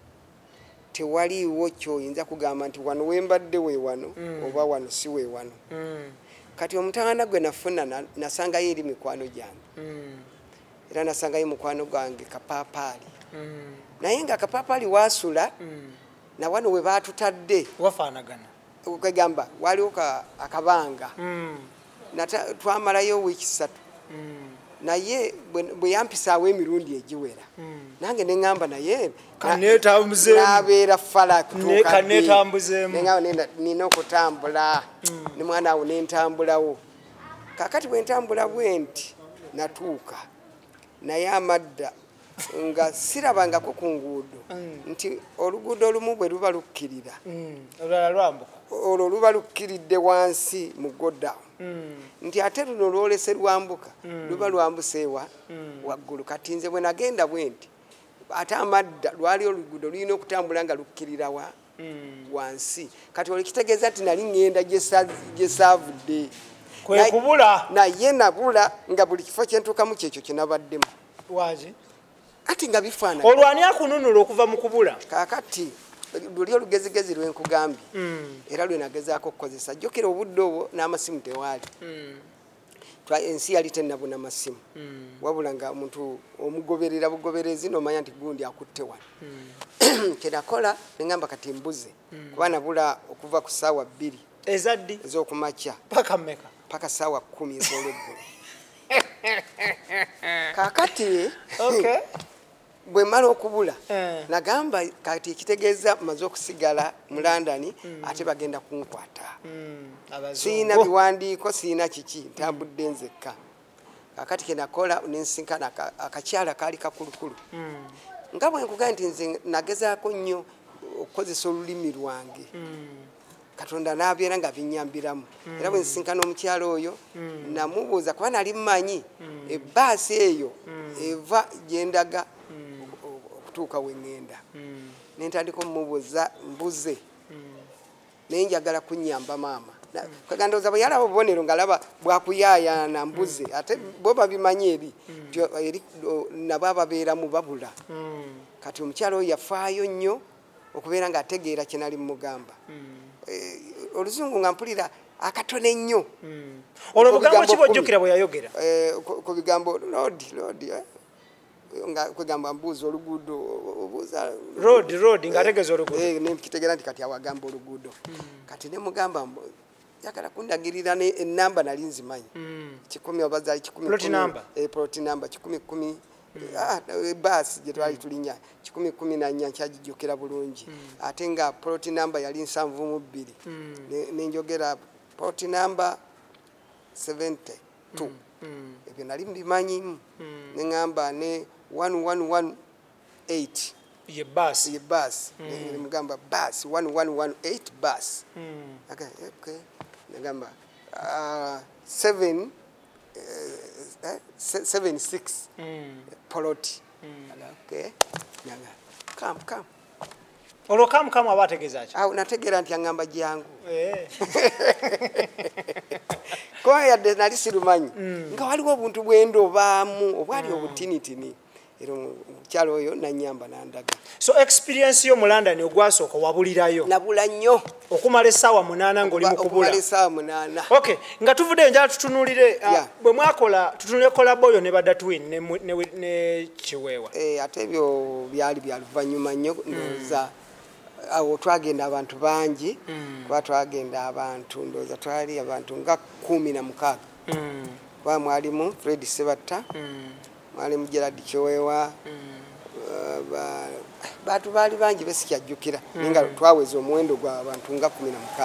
tewaliiwo kyoyinza kugamba nti wano wembadde we wano oba wano si we wano kati omutaana gwe nafuna nasangayo eri mikwano gyange era nasangayo mukwano gwange Kapaapaali naye nga Kapaapaali waasula na wano we baatutadde wafaanagana kwegamba waliwo akabanga twamalayo wiiki 3 naye bwe yampisaawo emirundi egiwera nange neŋŋamba naye nabeera falakutuuka nina okutambula ne mwana wo nentambulawo kakati bwe ntambula bwe nti natuuka naye amadda nga sirabangako ku nguudo nti oluguudo olumu bwe luba lukkirira olwo luba lukkiridde wansi mu godown nti ate luno lwolese lwambuka luba lwambuseewa waggulu kati nze bwe nagenda bwe nti ate amadda lwali oluguudo lulina okutambula nga lukkirirawa wansi kati olikitegeeza nti nali ŋŋenda gye saavudde kwekubula naye nabula nga buli kifo kyentuukamu kyekyo kyenabaddemu wazi ati nga bifaanana olwani akununula okuva mu kubula kaakati luli olugezigezi lwenkugambye era lwe nagezaako okukozesa jjukira obudde obwo n'amasimu tewaali ensi yali tennabuna masimu wabula nga omuntu omugoberera bugoberezi n'omanya nti gundi akutte wano kyenakola neŋŋamba kati mbuze kuba nabula okuva ku ssaawa 2 ezaddi ez'okumakya paka ssaawa 10 ez'olweggulo kaakati bwe mala okubula nagamba kati ekitegeeza maze okusigala mu London ate bagenda kunkwata siina biwandiiko siina kiki ntambudde nzekka kakati kenakola nensinkana akakyala kaali kakulukulu nga bwe nkugamba nti nze nagezaako nnyo okukozesa olulimi lwange Katonda n'abeera nga binyambiramu era bwe nsinkana omukyala oyo namubuuza kuba nali mmanyi ebbaasi eyo eva gyendaga okutuuka we ŋŋenda nentandika omubuuza mbuze naye njagala kunnyamba maama kwegandooza bwe yalaba obubonero ng'alaba bwakuyaayana mbuze ate bo babimanyi eri nabo ababeeramu babula kati omukyala oyo yafaayo nnyo okubeera ng'ategeera kye nali mugamba oluzungu nga mpulira akatono ennyo olwo bugambo ki bw'ojjukira bwe yayogera ku bigambo lodi nga kwegamba mbuuza oluguudo obuuza road ng'ategeeza oluguudo nekitegeera nti kati awagamba oluguudo kati ne mugamba yakala kundagirira enamba nali nzimanyi 10 obazaali 10 plot number 10 baasi gye twali tulinya 10 nkyagijjukira bulungi ate nga plot number yali 72 nenjogera plot number 72 ebyo nali mbimanyimu neŋŋamba ne 1118 ye baasi nemugamba baasi 1118 baasi negamba 76 poloti come olwo kamu aba ategeeza ki awo nategeera nti aŋŋamba jangu kuba yadde nali sirumanyi nga waliwo obuntu bwendobaamu obwali obutinitini era omukyalo oyo nanyamba nandaga. So experience yo mu London ogwasooka wabulirayo nabula nnyo okumala essaawa 8 ng'oli mu kubula. okumala essaawa 8. Okay, nga tuvudde njala tutunulire bwe mwakola tutunule collab oyo ne Badda Twin ne Kiweewa. Ate ebyo byali bya luvannyuma nnyo ndowooza awo twagenda abantu bangi kuba twagenda abantu ndowooza twali abantu nga 16 kuba mwalimu Fred Sebatta mwalimu Gerard Kiweewa bantu baali bangi besikyajjukira nga twaweza omuwendo gw'abantu nga 16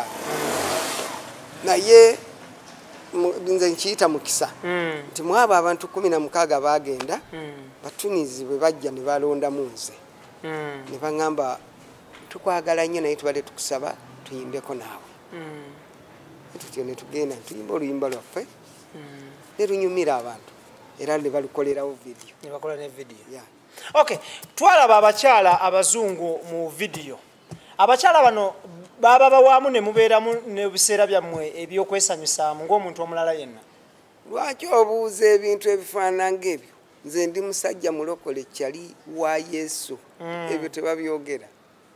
naye nze nkiyita mukisa nti mwabo abantu 16 bagenda batunizi bwe bajja ne balondamu nze ne baŋŋamba tukwagala nnyo naye tubadde tukusaba tuyimbeko naawe tutyo ne tugenda tuyimba oluyimba lwaffe ne lunyumira abantu era ne balukolerawo video. Ne bakola ne video. Okay, twalaba abakyala abazungu mu video. Abakyala bano baba bawamu ne mubeeramu ne biseera byammwe ebyokwesanyusaamu ng'omuntu omulala yenna. Lwaki obuuza ebintu ebifaanana ng'ebyo? Nze ndi musajja mulokole kyali wa Yesu. Ebyo tebabyogera.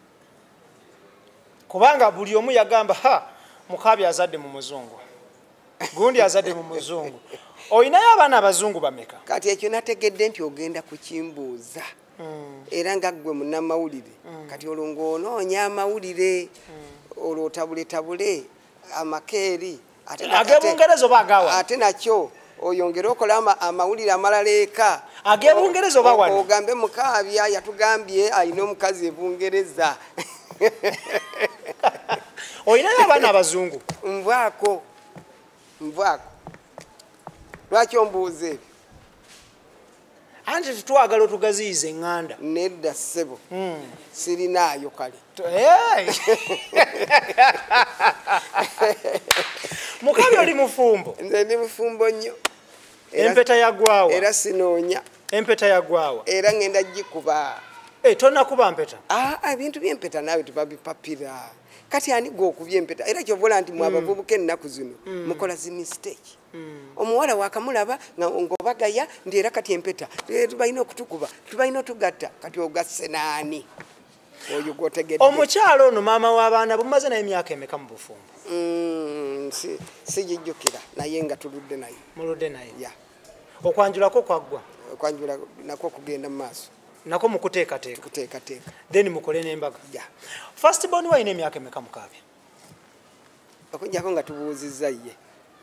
Kubanga buli omu yagamba Mukabi azadde mu muzungu. Gundi azadde mu muzungu. Oyinayo abaana abazungu bameka? Kati ekyo nategedde nti ogenda kukimbuuza. Era nga ggwe munnamawulire kati olwo ng'onoonya amawulire olwo otabule amakeeri ag'Ebungereza oba agawa ate nakyo oyongere okola amawulire amalala eka ag'Ebungereza oba wano ogambe Mukaabya yatugambye alina omukazi Ebungereza. Oyinayo abaana abazungu? Nvaako lwaki ombuuza ebyo? Anti tutwagala otugaziyiza eŋŋanda. Nedda ssebo sirinaayo kale. Mukabi oli mufumbo? Nze ndi mufumbo nnyo. Empeta yagwawa? Era sinoonya. Empeta yagwawa? Era ngenda gikuba. Tonnakuba mpeta? Ebintu by'empeta naawe tebabipapira. Kati ani gwe okubya empeta era kyovola nti mwabavubuka ennaku zino mukola zi mistake. Omuwala wakamulaba ng'obagaya ndi era kati empeta tubalina okutukuba tubalina otugatta kati ogasse naani oyo gwotegedde. Omukyalo ono maama w'abaana bumaze naye emyaka emeka mu bufumbo? Sijijjukira naye nga tuludde naye. Muludde naye? Okwanjulako kwaggwa? Okwanjula nakwo kugenda mu maaso. Nako mukuteekateeka? Kuteekateeka. Then mukole n'embaga? First born wayina emyaka emeka Mukabi? Okujjako nga tubuuzizza ye.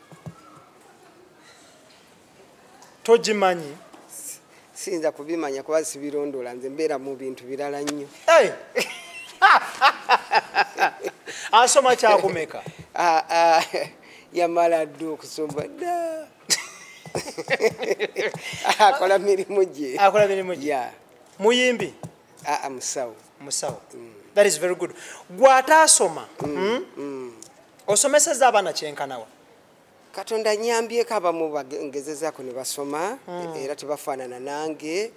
Togimanyi? Siyinza kubimanya kuba sibirondoola nze mbeera mu bintu birala nnyo. Asoma kyakumeka? Yamala dda okusoma dda. Akola mirimu gye. Akola mirimu gye? Muyimbi? Musawo. Musawo. That is very good. Gw'ataasoma osomesezza abaana kyenkanawa? Katonda nyambyeko abamu bagezezaako ne basoma era tebafaanana nange.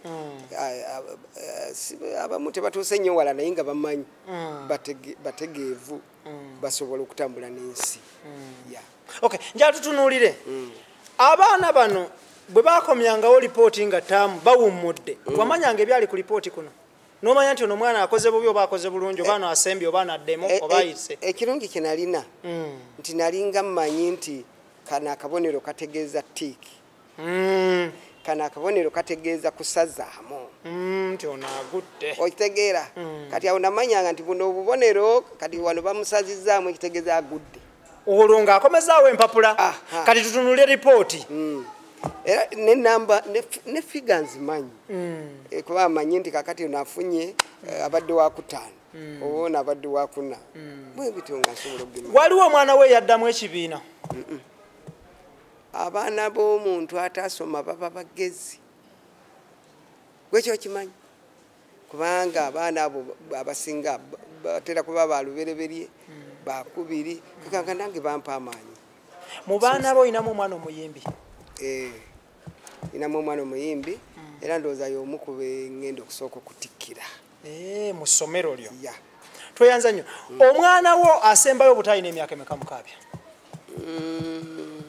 Abamu tebatuuse nnyo wala naye nga bamanyi bategeevu basobola okutambula n'ensi. Okay, njala tutunuulire abaana bano bwe bakomyangawo lipooti nga taamu bawummudde wamanyanga ebyali ku lipooti kuno n'omanya nti ono omwana akoze bubi oba akoze bulungi oba asembye oba addemu oba ayise? Ekirungi kye nalina nti nalinga mmanyi nti kano akabonero kategeeza tiiki, kano akabonero kategeeza kusazaamu nti ono agudde. Okitegeera? Kati awo namanyanga nti buno obubonero kati wano bamusazizaamu ekitegeeza agudde. Olwo ng'akomezaawo empapula. Kati tutunule ripooti. Era n'ennamba ne figa nzimanyi kuba amanyi nti kakati ono afunye abadde wa 5 oba ono abadde wa 4 bwe bityo nga nsobola okugema. Waliwo omwana we yaddamu ekibiina? Abaana b'omuntu ataasoma baba bagezi. Gwekyo kimanyi kubanga abaana abo abasinga batera kuba balubereberye bakubiri kanga nange bampa amaanyi. Mu baana bo oyinamu omwana omuyimbi? Inamu omwana omuyimbi era ndowooza y'omu ku be ŋŋenda okusooka okutikkira. Mu ssomero lyo? Tweyanza nnyo. Omwana wo asembayo obutayina emyaka emeka Mukaabya?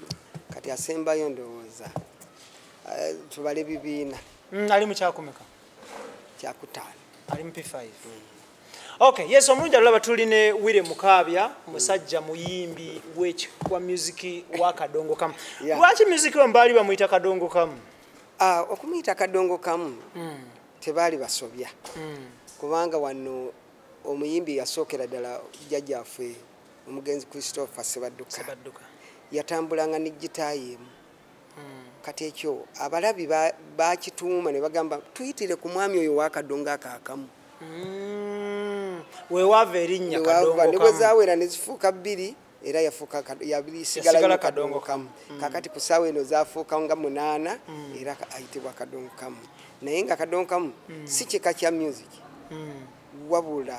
Kati asembayo ndowooza tubale bibiina. Ali mu kyakumeka? kyakutaano ali mu P5 okay yes omulungi alaba tuline Wire Mukaabya musajja muyimbi wa music wa kadongo kamu lwaki music wa mbali bamuyita kadongo kamu okumuyita kadongo kamu tebaali basobya kubanga wano omuyimbi yasookera ddala jjajjaffe omugenzi Christopher Sebadduka yatambulanga ne gitaayi emu kati ekyo abalabi bakituuma ne bagamba tuyitire ku mwami oyo wa kadongo akaakamu weewava erinnya kadongo kamu ne zaawera ne zifuuka bbiri era yasigala kadongo kamu kakati ku ssaawa eno zaafuuka nga 8 era ayitibwa kadongo kamu naye nga kadongo kamu si kika kya music wabula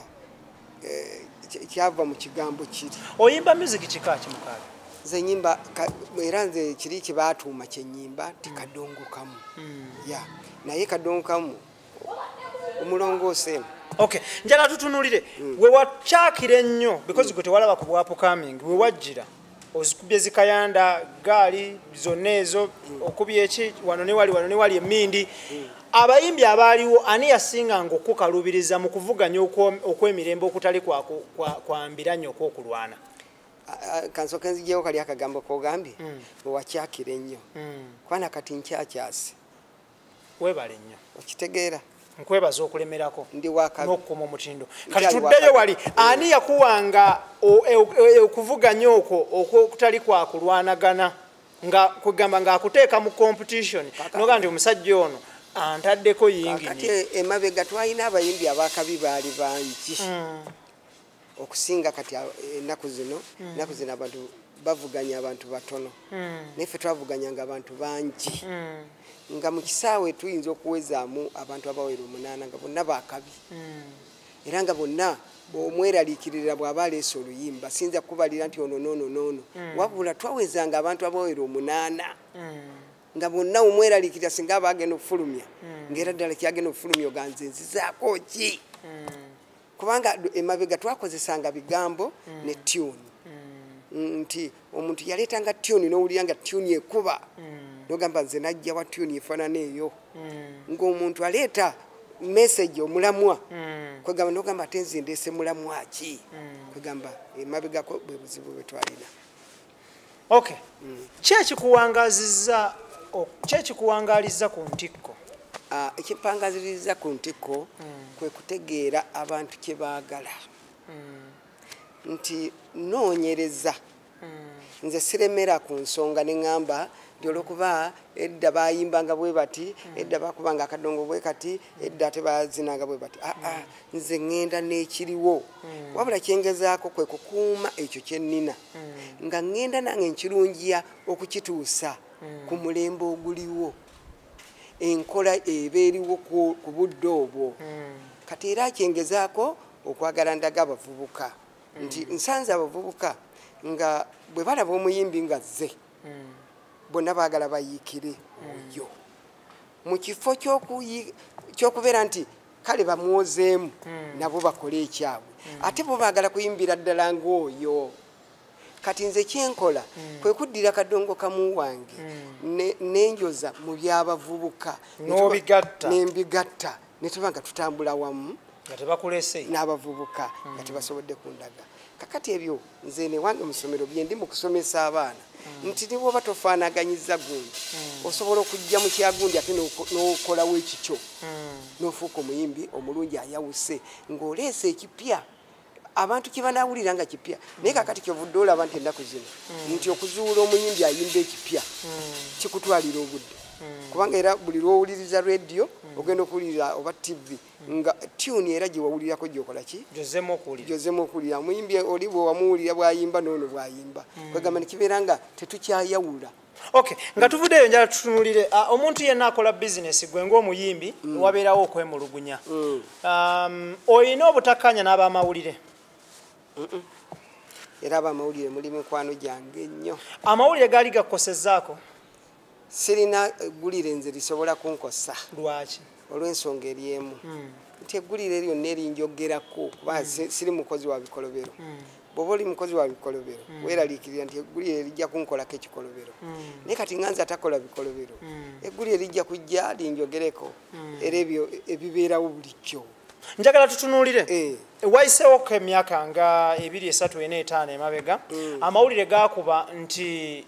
kyava mu kigambo kiri oyimba music kika ki Mukaabya nze nyimba era nze kiri kibaatuuma kyenyimba ti kadongo kamu naye kadongo kamu omulongoose okay njala tutunulire we wakyakira ennyo because gwe tewalaba ku bwapu coming we wajjira ozikubye zikayanda gaali zonna ezo okubye eki wano ne wali emindi abayimbi abaaliwo ani yasinganga okukalubiriza mu kuvuganya okw'emirembe okutali kwambira nnyo okwokulwana kansooka nzijewo kali akagambo kogambye wewakyakira ennyo kwana kati nkyakyase webale nnyo okitegeera nkwebaza okulemerako ndi wakati n'okukoma omutindo kati tuddeyo wali ani yakuwanga okuvuganya okutali kwakulwanagana nga kugamba ng'akuteeka mu competition noga nti omusajja ono antaddeko yingini kati emabega twalina abayimbi abakabi baali bangi okusinga kati ennaku zino abantu bavuganya abantu batono naffe twavuganyanga abantu bangi nga mu kisaawe tuyinza okuwezaamu abantu abawera 8 nga bonna bakabi era nga bonna omweraliikirira bw'aba aleese oluyimba sinza kubalira nti ono noono wabula twawezanga abantu abawera 8 nga bonna omweraliikirira singa abagenda okufulumya ng'era ddala kyagenda okufulumya oganze nzizaako ki kubanga emabega twakozesanga bigambo ne tune nti omuntu yaleetanga tune n'owulira nga tune ekuba nogamba nze najja wa tune efaanana eyo ng'omuntu aleeta message omulamwa kwegamba nogamba ate nze ndeese mulamwa ki kwegamba emabegako bwe buzibu bwe twalina okay kyekikuwangaliza ku ntikko ekipangaziriza ku ntikko kwe kutegeera abantu kye baagala nti noonyereza nze siremera ku nsonga ne ŋŋamba nti olwokuba edda bayimbanga bwe bati edda bakubanga akadongo bwe kati edda tebazinanga bwe bati nze ŋŋenda n'ekiriwo wabula kyengezaako kwe kukuuma ekyo kye nnina nga ŋŋenda nange nkirungiya okukituusa ku mulembe oguliwo enkola eba eriwo ku budde obwo kati era kyengezaako okwagala ndaga abavubuka nti nsanze abavubuka nga bwe balaba omuyimbi nga zze bonna baagala bayiikire oyo mu kifo ky'okubeera nti kale bamwozeemu nabo bakole ekyabwe ate bo baagala kuyimbira ddala ng'oyo kati nze kyenkola kwe kuddira kadongo kamu wange nenjoza mu by'abavubuka nembigatta ne tuba nga tutambula wamu n'abavubuka nga tebasobodde kundaga kakati ebyo nze newange mu ssomero bye ndi mu kusomesa abaana nti ne bwoba tofaanaganyiza gundi osobola okujja mu kyagundi ate n'okolawo ekikyo n'ofuuka omuyimbi omulungi ayawuse ng'oleesa ekipya abantu kye banaawulira nga kipya naye kakati kyovudde olaba nti ennaku zino nti okuzuula omuyimbi ayimba ekipya kikutwalira obudde kubanga era buli lwowuliriza radio ogenda okuwulira oba tv nga tune era gye wawulirako gyokola ki gyozemu okuwulira omuyimbi oli bwe wamuwulira bwayimba noono bwayimba kwegamba nekibeera nga tetukyayawula okay nga tuvuddeyo njala tutunulire omuntu yenna akola bizinesi gwe ng'omuyimbi wabeerawo okwemulugunya olina obutakkaanya n'abamawulire era abamawulire muli mikwano gyange nnyo amawulire gaali gakkosezaako sirina eggulire nze lisobola kunkosa lwaki olw'ensonga eri emu nti eggulire lyonna erinjogerako kuba siri mukozi wa bikolobero bwoba oli mukozi wa bikolobero weeraliikirira nti eggulire erijja kunkolako ekikolobero naye kati nganze atakola bikolobero eggulire erijja kujja linjogereko era ebyo ebibeerawo bulijjo. Njagala tutunuulire wayiseewo emyaka nga 2, 3, 4, 5 emabega amawulire gakuba nti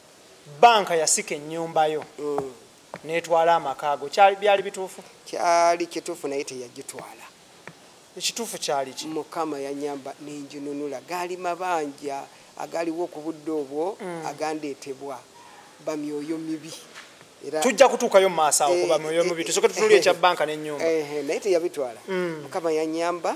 banka yasika ennyumba yo netwala amakaago. Byali bituufu? Kyali kituufu naye teyagitwala. Ekituufu kyali ki? Mukama yanyamba n'enjinunula gaali mabanja agaliwo ku budde obwo agandeetebwa bamyoyo mibi. Tujja kutuukayo mu maaso awo kuba myoyo mibi tusooke tutunuulire ekya banka n'ennyumba. Naye teyabitwala. Mukama yanyamba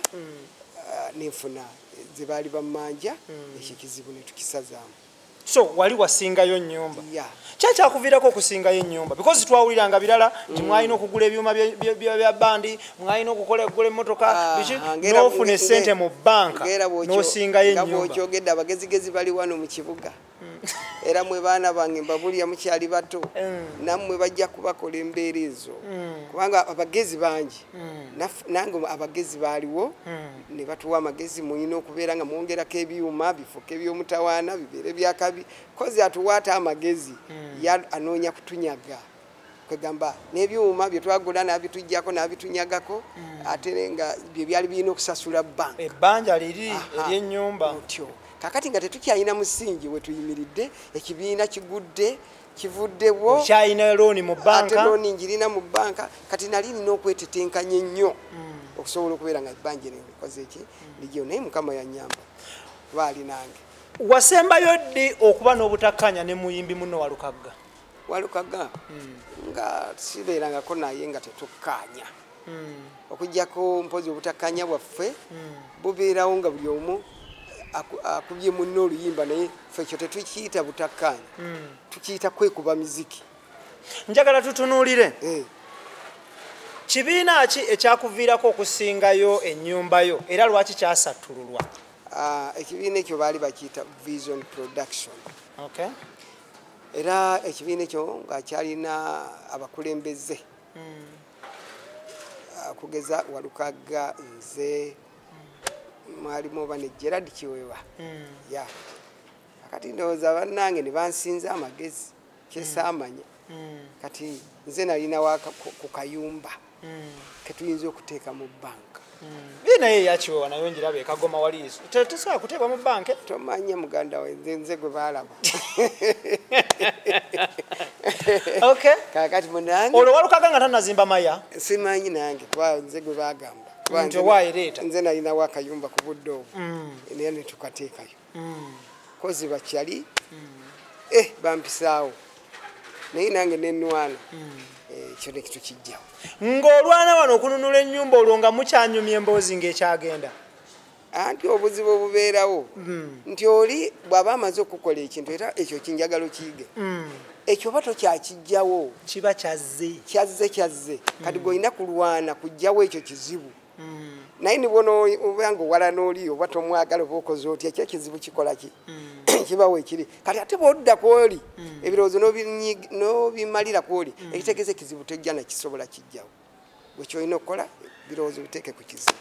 nenfuna ze baali bammanja ekyo kizibu ne tukisazaamu. So wali wasingayo nnyumba? Kyakyakuviirako okusingayo ennyumba because twawuliranga birala nti mwalina okugula ebyuma bya bandi, mwalina okugula emmotoka n'ofuna essente mu banka n'osingayo ennyumba. Nga bw'okyogedde abagezigezi bali wano mu kibuga era mwe baana bange mbabulira mukyali bato nammwe bajja kubakola embeera ezo kubanga abagezi bangi nange abagezi baaliwo ne batuwa amagezi mulina okubeera nga mwongerako ebyuma bifuka ebyomutawaana bibeere byakabi kozi atuwaata amagezi anoonya kutunyaga kwegamba n'ebyuma bye twagula n'abitujjako n'abitunyagako ate nga bye byali birina okusasula banka ebbanja liri ery'ennyumba otyo. Kakati nga tetukyalina musingi we tuyimiridde ekibiina kigudde kivuddewo kyalina looni mu banka ate looni njirina mu banka kati nali nina okwetetenkanya ennyo okusobola okubeera nga ebbanja likoze eki ligyo naye Mukama yanyamba baali nange. Wasembayo ddi okuba n'obutakkanya ne muyimbi muno Walukagga nga sibeerangako naye nga tetukkaanya okuggyako mpozi obutakkanya bwaffe bubeerawo nga buli omu akubye munno oluyimba naye ffe ekyo tetukiyita butakkaanya tukiyita kwekuba miziki. Njagala tutunuulire kibiina ki ekyakuviirako okusingayo ennyumba yo era lwaki kyasattululwa? Ekibiina ekyo baali bakiyita Vision Production. Era ekibiina ekyo nga kyalina abakulembeze kugeza Walukagga, nze mwalimu oba ne Gerard Kiwewa. Kati ndowooza bannange ne bansinza amagezi kyesaamanya kati nze nalina ku kayumba ketuyinza okuteeka mu banka. Naye yakiwewa nayo njiraba ekagoma waliiso tesobola kuteekwa mu banka. Tomanya muganda we nze gwe baalaba. Kakati munange olwo Walukagga nga tannazimba maya simanyi nange kuba nze gwe baagamba nti owaayireeta nze nalinawo akayumba ku budde obwo naye ne tukateekayo kozi bakyali bampisaawo naye nange nenwana ekyo ne kitukijjawo. Ng'olwana wano okununula ennyumba olwo nga mukyanyumya emboozi ng'ekyagenda? Anti obuzibu obubeerawo nti oli bw'aba amaze okukola ekintu era ekyo kinjagalo kiyige ekyo oba tokyakijjawo kiba kyazze kati gweolina kulwana kujjawo ekyo kizibu naye nibwonobanga owala n'oli oba tomwagala oba okoze otya ekyo ekizibu kikola ki kibawo ekiri kati ate bw'odda kwoli ebirowoozo n'obimalira kwoli ekitegeeza ekizibu tojja nakisobola kijjawo bwe kyolina okukola birowoozo biteeke ku kizibu.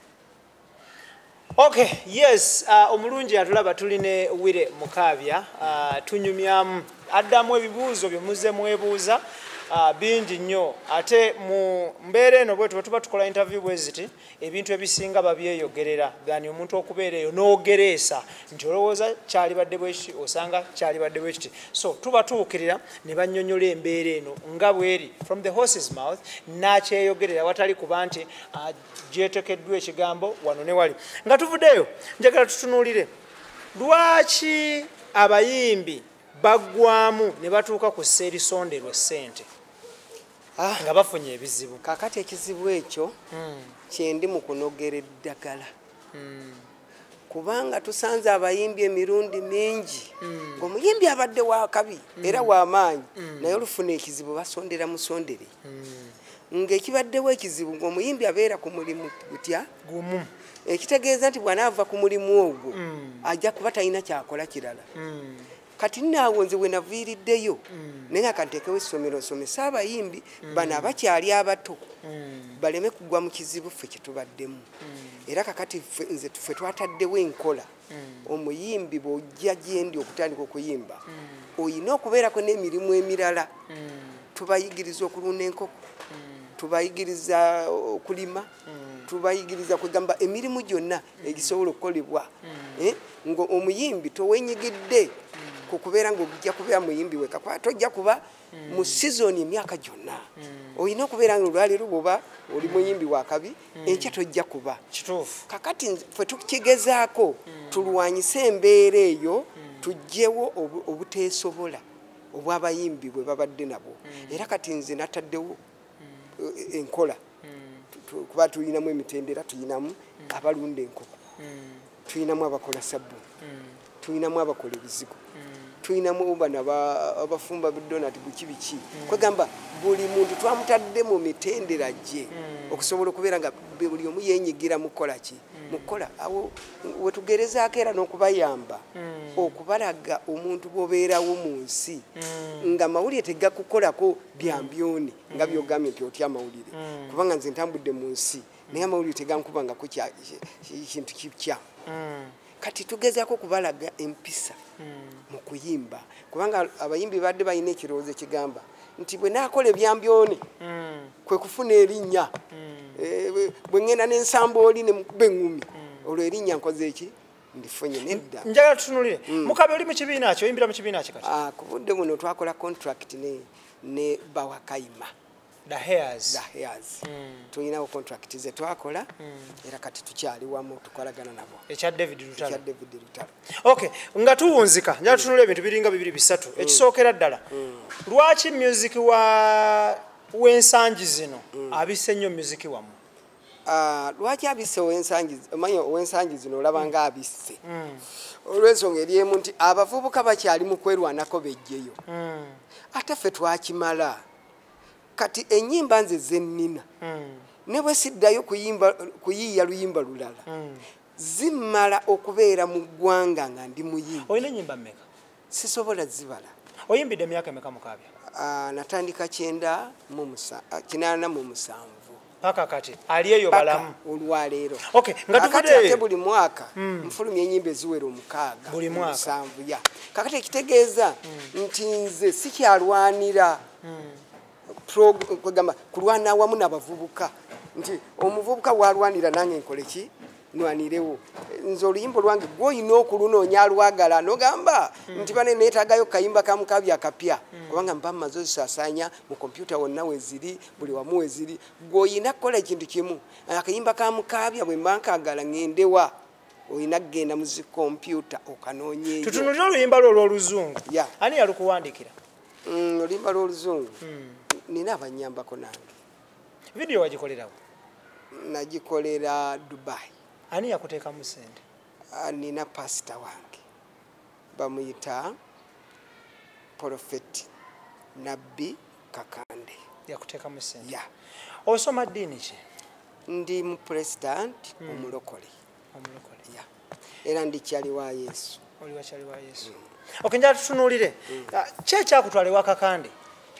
Yes, omulungi atulaba tuline Wire Mukaabya tunyumyamu addamu ebibuuzo bye muzze mwebuuza bingi nnyo ate mu mbeera eno bwe tuba tukola interview bwe ziti ebintu ebisinga babyeyogerera gani omuntu okubeera eyo n'ogereesa nti olowooza kyalibadde bwekiti osanga kyalibadde bwekiti so tuba tuukirira ne bannyonnyola embeera eno nga bweri from the horse's mouth n'akyeyogerera watali kuba nti gyetekeddwa ekigambo wano ne wali nga tuvuddeyo njagala tutunuulire lwaki abayimbi baggwamu ne batuuka ku seerisonderwa ssente nga bafunye ebizibu. Kakati ekizibu ekyo kyendi mu kunogera eddagala kubanga tusanze abayimbi emirundi mingi ng'omuyimbi abadde wa kabi era w'amaanyi naye olufuna ekizibu basondera musondere ng'ekibaddewo ekizibu ng'omuyimbi abeera ku mulimu gutya gumu ekitegeeza nti bw'anaava ku mulimu ogwo ajja kuba talina kyakola kirala kati naawo nze we naviiriddeyo naye nga kanteekewo essomero nsomesa abayimbi bano abakyali abato baleme kugwa mu kizibu ffe kye tubaddemu era kakati nze ffe twataddewo enkola omuyimbi bw'ojja gyendi okutandika okuyimba oyina okubeerako n'emirimu emirala tubayigiriza okulunda enkoko tubayigiriza okulima tubayigiriza kwegamba emirimu gyonna egisobola okukolebwa nga omuyimbi towenyigidde kukubeera ng'ojja kubeera muyimbi weka tojja kuba mu sizoni emyaka gyonna olina okubeera nga olwaleero bwoba oli muyimbi wa kabi enkya tojja kuba kituufu kakati ffe tukigezaako tulwanyise embeera eyo tuggyewo obuteesobola obw'abayimbi bwe babadde nabwo era kati nze nataddewo enkola kuba tulinamu emitendera tulinamu abalunda enkoko tulinamu abakola sabbuuni tulinamu abakola ebizigo tulinamu bano abafumba bidonati biki kwegamba buli muntu twamutadde mu mitendera gye okusobola okubeera nga buli omu yenyigira mukola ki mukola awo wetugerezaako era n'okubayamba okubalaga omuntu bw'obeerawo mu nsi nga amawulire tegakukolako byambyoni nga byogambye nti otya amawulire kubanga nze ntambudde mu nsi naye amawulire tegankubangako kintu kikyamu kati tugezaako okubalaga empisa mu kuyimba kubanga abayimbi badde balina ekirowoozo ekigamba nti bwe naakola ebyambyoni kwe kufuna erinnya bwe ŋŋenda n'ensamba oli ne mukuba eŋŋumi olwo erinnya nkoze eki ndifunye nedda njagala tutunulire mukabi oli mu kibiina ki oyimbira mu kibiina ki kati ku budde buno twakola contract ne bawakayima The Hairs tulinawo contract ze twakola era kati tukyali wamu tukolagana nabo ekya David Lutalo Okay nga tuwunzika njala tutunula ebintu biringa 2-3 ekisookera ddala lwaki music w'ensangi zino abise nnyo music wamu lwaki abise ow'ensangi zino olaba nga abise olw'ensonga eri emu nti abavubuka bakyali mu kwerwanako bejjeyo ate ffe twakimala kati ennyimba nze zennina ne bwe siddayo kuyiiya luyimba lulala zimmala okubeera mu ggwanga nga ndi muyimbi olina ennyimba mmeka sisobola zibala oyimbidde emyaka emeka Mukaabya natandika 87 paka kati ali eyo balamu olwaleero nga tuvude buli mwaka nfulumya ennyimba eziwera 6 buli mwaka 7 ya kakati ekitegeeza nti nze sikyalwanira kwegamba kulwana awamu n'abavubuka nti omuvubuka walwanira nange nkole ki nwanirewo nze oluyimba lwange gwoyina okulunoonya alwagala nogamba nti bane neetaagayo kayimba ka Mukaabya akapya kubanga mba mmaze ozisaasaanya mu kompyuta wonna weziri buli wamu weziri gwoyina kukola ekintu kimu akayimba ka Mukaabya bwe mba nkaagala ŋŋendewa oyina kugenda mu zikompyuta okanoonyeeyo tutunulira oluyimba lwo olw'oluzungu ani yalukuwandikira oluyimba lw'oluzungu nina abanyambako nange video wagikolerawo nagikolera Dubai ani yakuteekamu ssente nina pasita wange bamuyita Prophet Nabbi Kakande yakuteekamu ssente ya osoma ddiini ki ndi mu president omulokole ya era ndi kyali wa Yesu oli wakyali wa Yesu njala tutunuulire ki ekyakutwala ewa Kakande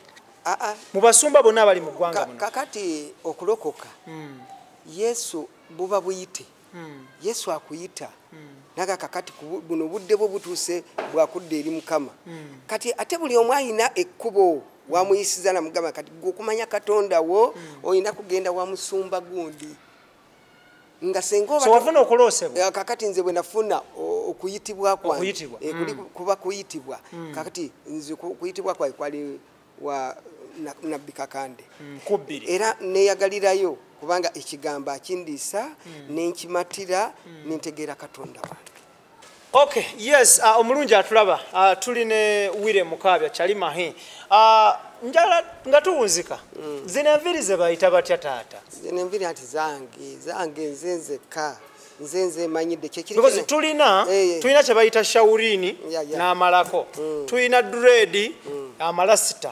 mu basumba bonna abali mu ggwanga muno kakati okulokoka Yesu buba buyite Yesu akuyita naga kakati buno budde bwo butuuse bwakudde eri Mukama kati ate buli omu ayina ekkubo wamuyisiza na Mugama kati gwokumanya Katonda wo oyina kugenda wa musumba gundi nga senga wafuna okuloosebwa kakati nze bwe nafuna okuyitibwa kwange kuba kuyitibwa kakati nze kuyitibwa kwange kwali wa Nabbi Kakande era neyagalirayo kubanga ekigambo akindiisa nenkimatira nentegeera Katonda wange yes omulungi atulaba tuli ne Wire Mukaabya kyali mahi njala nga tuwunzika zino enviri ze bayita batya taata zino enviri ati zange nzenzeka nzenze manyidde because tulina kye bayita shaurini n'amalako tulina dread amalasita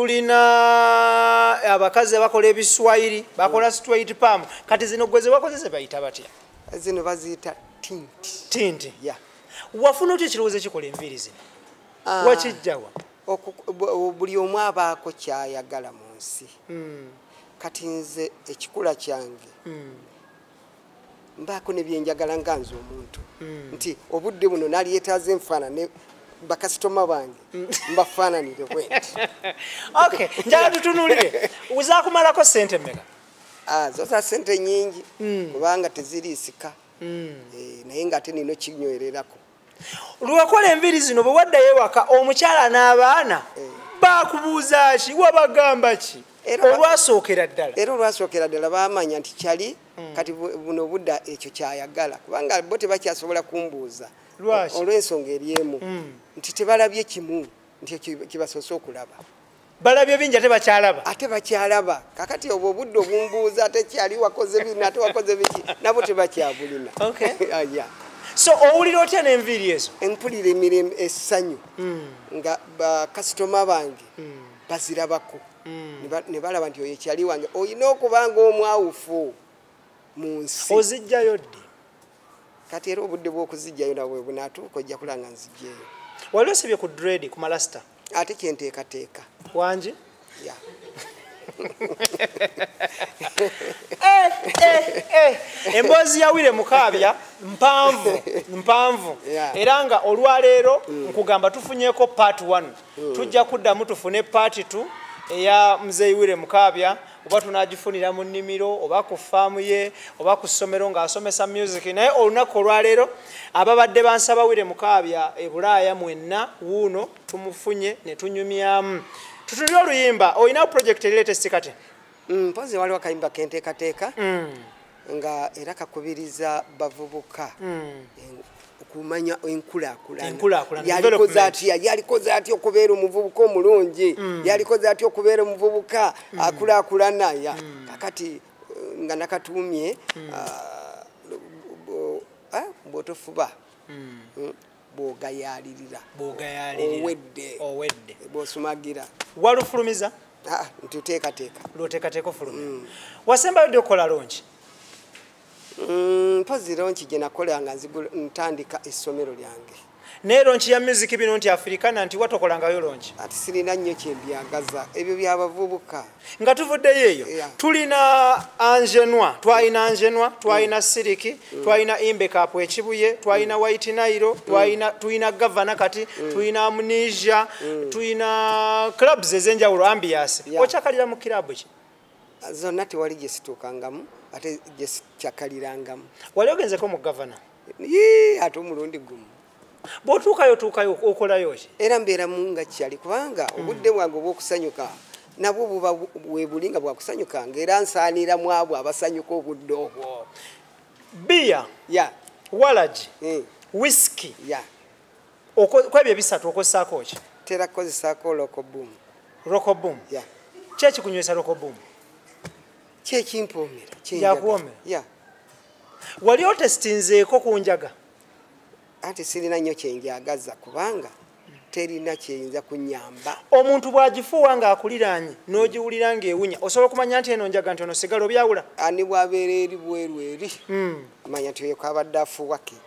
tulina abakazi abakola ebiswahili bakola straight palm kati zino gweze bakozese bayita batya zino baziyita tinti wafuna otya ekirowoozo ekikola enviiri zino wakijjawa buli omu abaako kyayagala mu nsi kati nze ekikula kyange mbaako ne byenjagala nga nze omuntu nti obudde buno naliyetaaze enfaanane bakasitoma bange mbafaananire bwenti okay njala tutunulire uzakumalako sente mmeka zo za sente nyingi kubanga teziriisika naye nga ate nino kinywererako lwakola enviri zino bwe waddayo ewaka omukyala n'abaana bakubuuza ki wabagamba ki olwasookera ddala era olwasookera ddala bamanya nti kyali kati buno budda ekyo kyayagala kubanga bo tebakyasobola kumbuuza olw'ensonga eri emu nti tebalabye kimu nti kibasoose okulaba balabye bingi ate bakyalaba kakati obwo obudde obumbuuza ate kyali wakoze bino ate wakoze biki nabo tebakyabulina so owulira otya n'enviiri ezo empulira emirembe essanyu nga bakasitoma bange bazirabako ne balaba nti oyo ekyali wange olina okuba nga omwawufu mu nsi ozijjayo ddi kati era obudde bw'okuzijjayo nabwe bunaatuuka ojja kulanga nzijjeeyo wali osibye ku dread ku malasita ate kyenteekateeka wangi emboozi yawire mukaabya mpanvu era nga olwaleero nkugamba tufunyeeko part 1 tujja kuddamu tufune part 2 eya muzeeyi Wire Mukaabya oba tunagifunira mu nnimiro oba ku faamu ye oba ku ssomero ng'asomesa music naye olunaku olwaleero ababadde bansaba Wire Mukaabya e Bulaaya mwenna wuuno tumufunye ne tunyumyamu tutunire oluyimba olina project latest kati mpozi waliwo akayimba kenteekateeka nga era kakubiriza bavubuka okumanya enkulaakulana yalikoze atya okubeera omuvubuka omulungi yalikoze atya okubeera omuvubuka akulaakulana kakati nga nakatuumye bw'otofuba bw'ogayaalirira owedde bw'osumagira walufulumiza ntuteekateeka lwoteekateeka ofulumira wasembayo dde okola lonki mpozi lonki gye nakolanga ntandika essomero lyange naye lonki ya music bino nti Africana nti watokolangayo lonki ati sirina nnyo kyembyagaza ebyo byabavubuka nga tuvuddeyo eyo tulina angenoi twalina siriki twalina imbekapu ekibuye twalina white nairo tulina gavana kati tulina amnesia tulina clubs ezenjawulo ambias okyakalira mu kirabu ki zonna tewali gye situukangamu ate gye sikyakalirangamu wali ogenzeko mu gavana ate omulundi gumu bw'otuukayo okolayo ki era mbeeramu nga kyali kubanga obudde bwange obw'okusanyuka nabwo buba weebuli nga bwakusanyukanga era nsaaniramu abo abasanyuka obudde obwo bia walagi whisky kwebyo ebisatu okozesaako ki terakukozesaako rokoboom kyekikunywesa rokoboom kyekimpoomera yakuwomera wali otesitinzeeko ku njaga ate sirina nnyo kyenjagaza kubanga terina kyeyinza kunyamba omuntu bw'agifuuwa ng'akuliraanye n'ogiwulira ng'ewunya osobola okumanya nti eno njaga nti ono sigala obyawula ani bw'abeera eri bweru eri manya nti oyo kabadde afuuwa keeko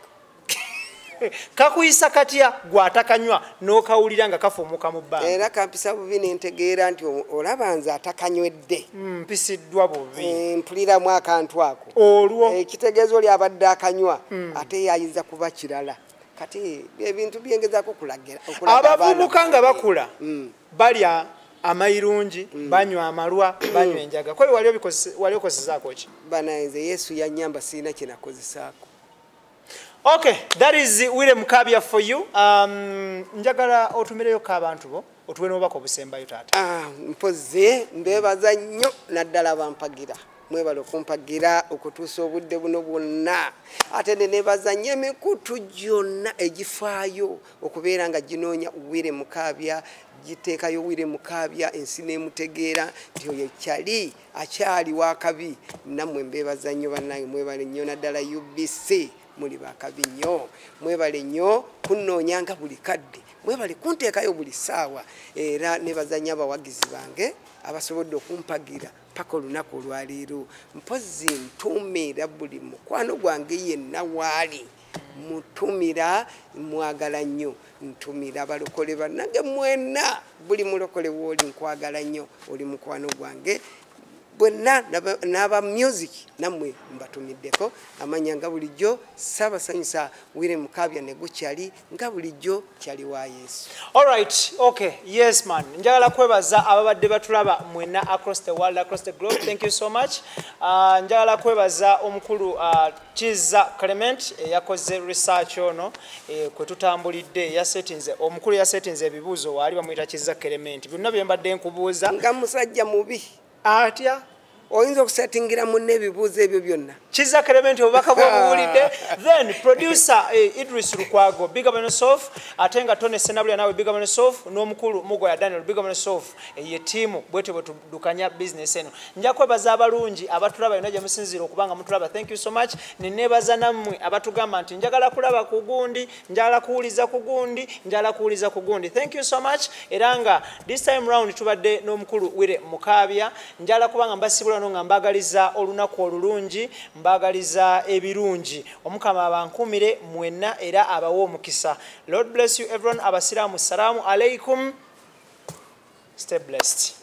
kakuyisa katya gwatakanywa n'okawulira nga kafuumuka mu bbanga era kampisa bubi nentegeera nti olaba nze atakanywedde mpisiddwa bubi mpuliramu akantu ako olwo ekitegeezo lyabadde akanywa ate yayinza kuba kirala kati ebintu byengezako kulagira abavubuka nga bakula balya amayirungi banywa amalwa banywa enjaga kwe wali okozesaako ki banaenze Yesu yanyamba sirina kye nakozesaako. Okay, that is Wire Mukaabya for you. Njagala otumireyo k'abantu bo otuwe n'obubaka obusembayo taata. Mpoze mbebaza nnyo naddala bampagira. Mwebale okumpagira okutuusa obudde buno bwonna. Ate ne nebaza nnyo emikutu gyonna egifaayo okubeera nga ginoonya Wire Mukaabya giteekayo Wire Mukaabya ensi n'emutegeera nti oyo akyali wakabi. Nammwe mbebaza nnyo bannange mwebale nnyo naddala UBC. Muli bakabi nnyo mwebale nnyo kunnoonya nga buli kadde mwebale kunteekayo buli ssaawa era nebazanya abawagizi bange abasobodde okumpagira paka olunaku olwaleero mpozi ntuumeera buli mukwano gwange yenna waali mutumira mwagala nnyo ntumira abalokole bannange mwenna buli mulokole wooli nkwagala nnyo oli mukwano gwange bwenna n'aba music nammwe mbatumiddeko amanya nga bulijjo Ssaabasanyusa Willy Mukaabya ne gukyali nga bulijjo kyali wa Yesu. Alright, okay, yes man. Njagala kwebaza ababadde batulaba mwenna across the world, across the globe. Thank you so much. Njagala kwebaza omukulu Kizza Clement yakoze research ono kwe tutambulidde yasetinze omukulu yasetinze ebibuuzo wali bamuyita Kizza Clement. Byonna bye mbadde nkubuuza nga musajja mubi. Atya oyinza okusetingira munne ebibuuzo ebyo byonna. Kizza Clement obubaka bw'obuwulidde. Then producer Idris Lukwago big up on yourself. Atenga Tone Senabulya nawe big up on yourself. N'omukulu Mugoya Daniel big up on yourself. Ye team bwete bwetudukanya business eno. Nja kwebaza abalungi abatulaba yonna gye musinzira okubanga mutulaba. Thank you so much. Nenebaza nammwe abatugamba nti njagala kulaba ku gundi, njagala kuwuliza ku gundi, njagala kuwuliza ku gundi. Thank you so much. Era nga this time round tubadde n'omukulu Willy Mukaabya. Njagala kubanga mbasibula nga mbagaliza olunaku olulungi mbagaliza ebirungi omukama abankumire mwenna era abawo omukisa. Lord bless you everyone. Abasiraamu salamu alaikum. Stay blessed.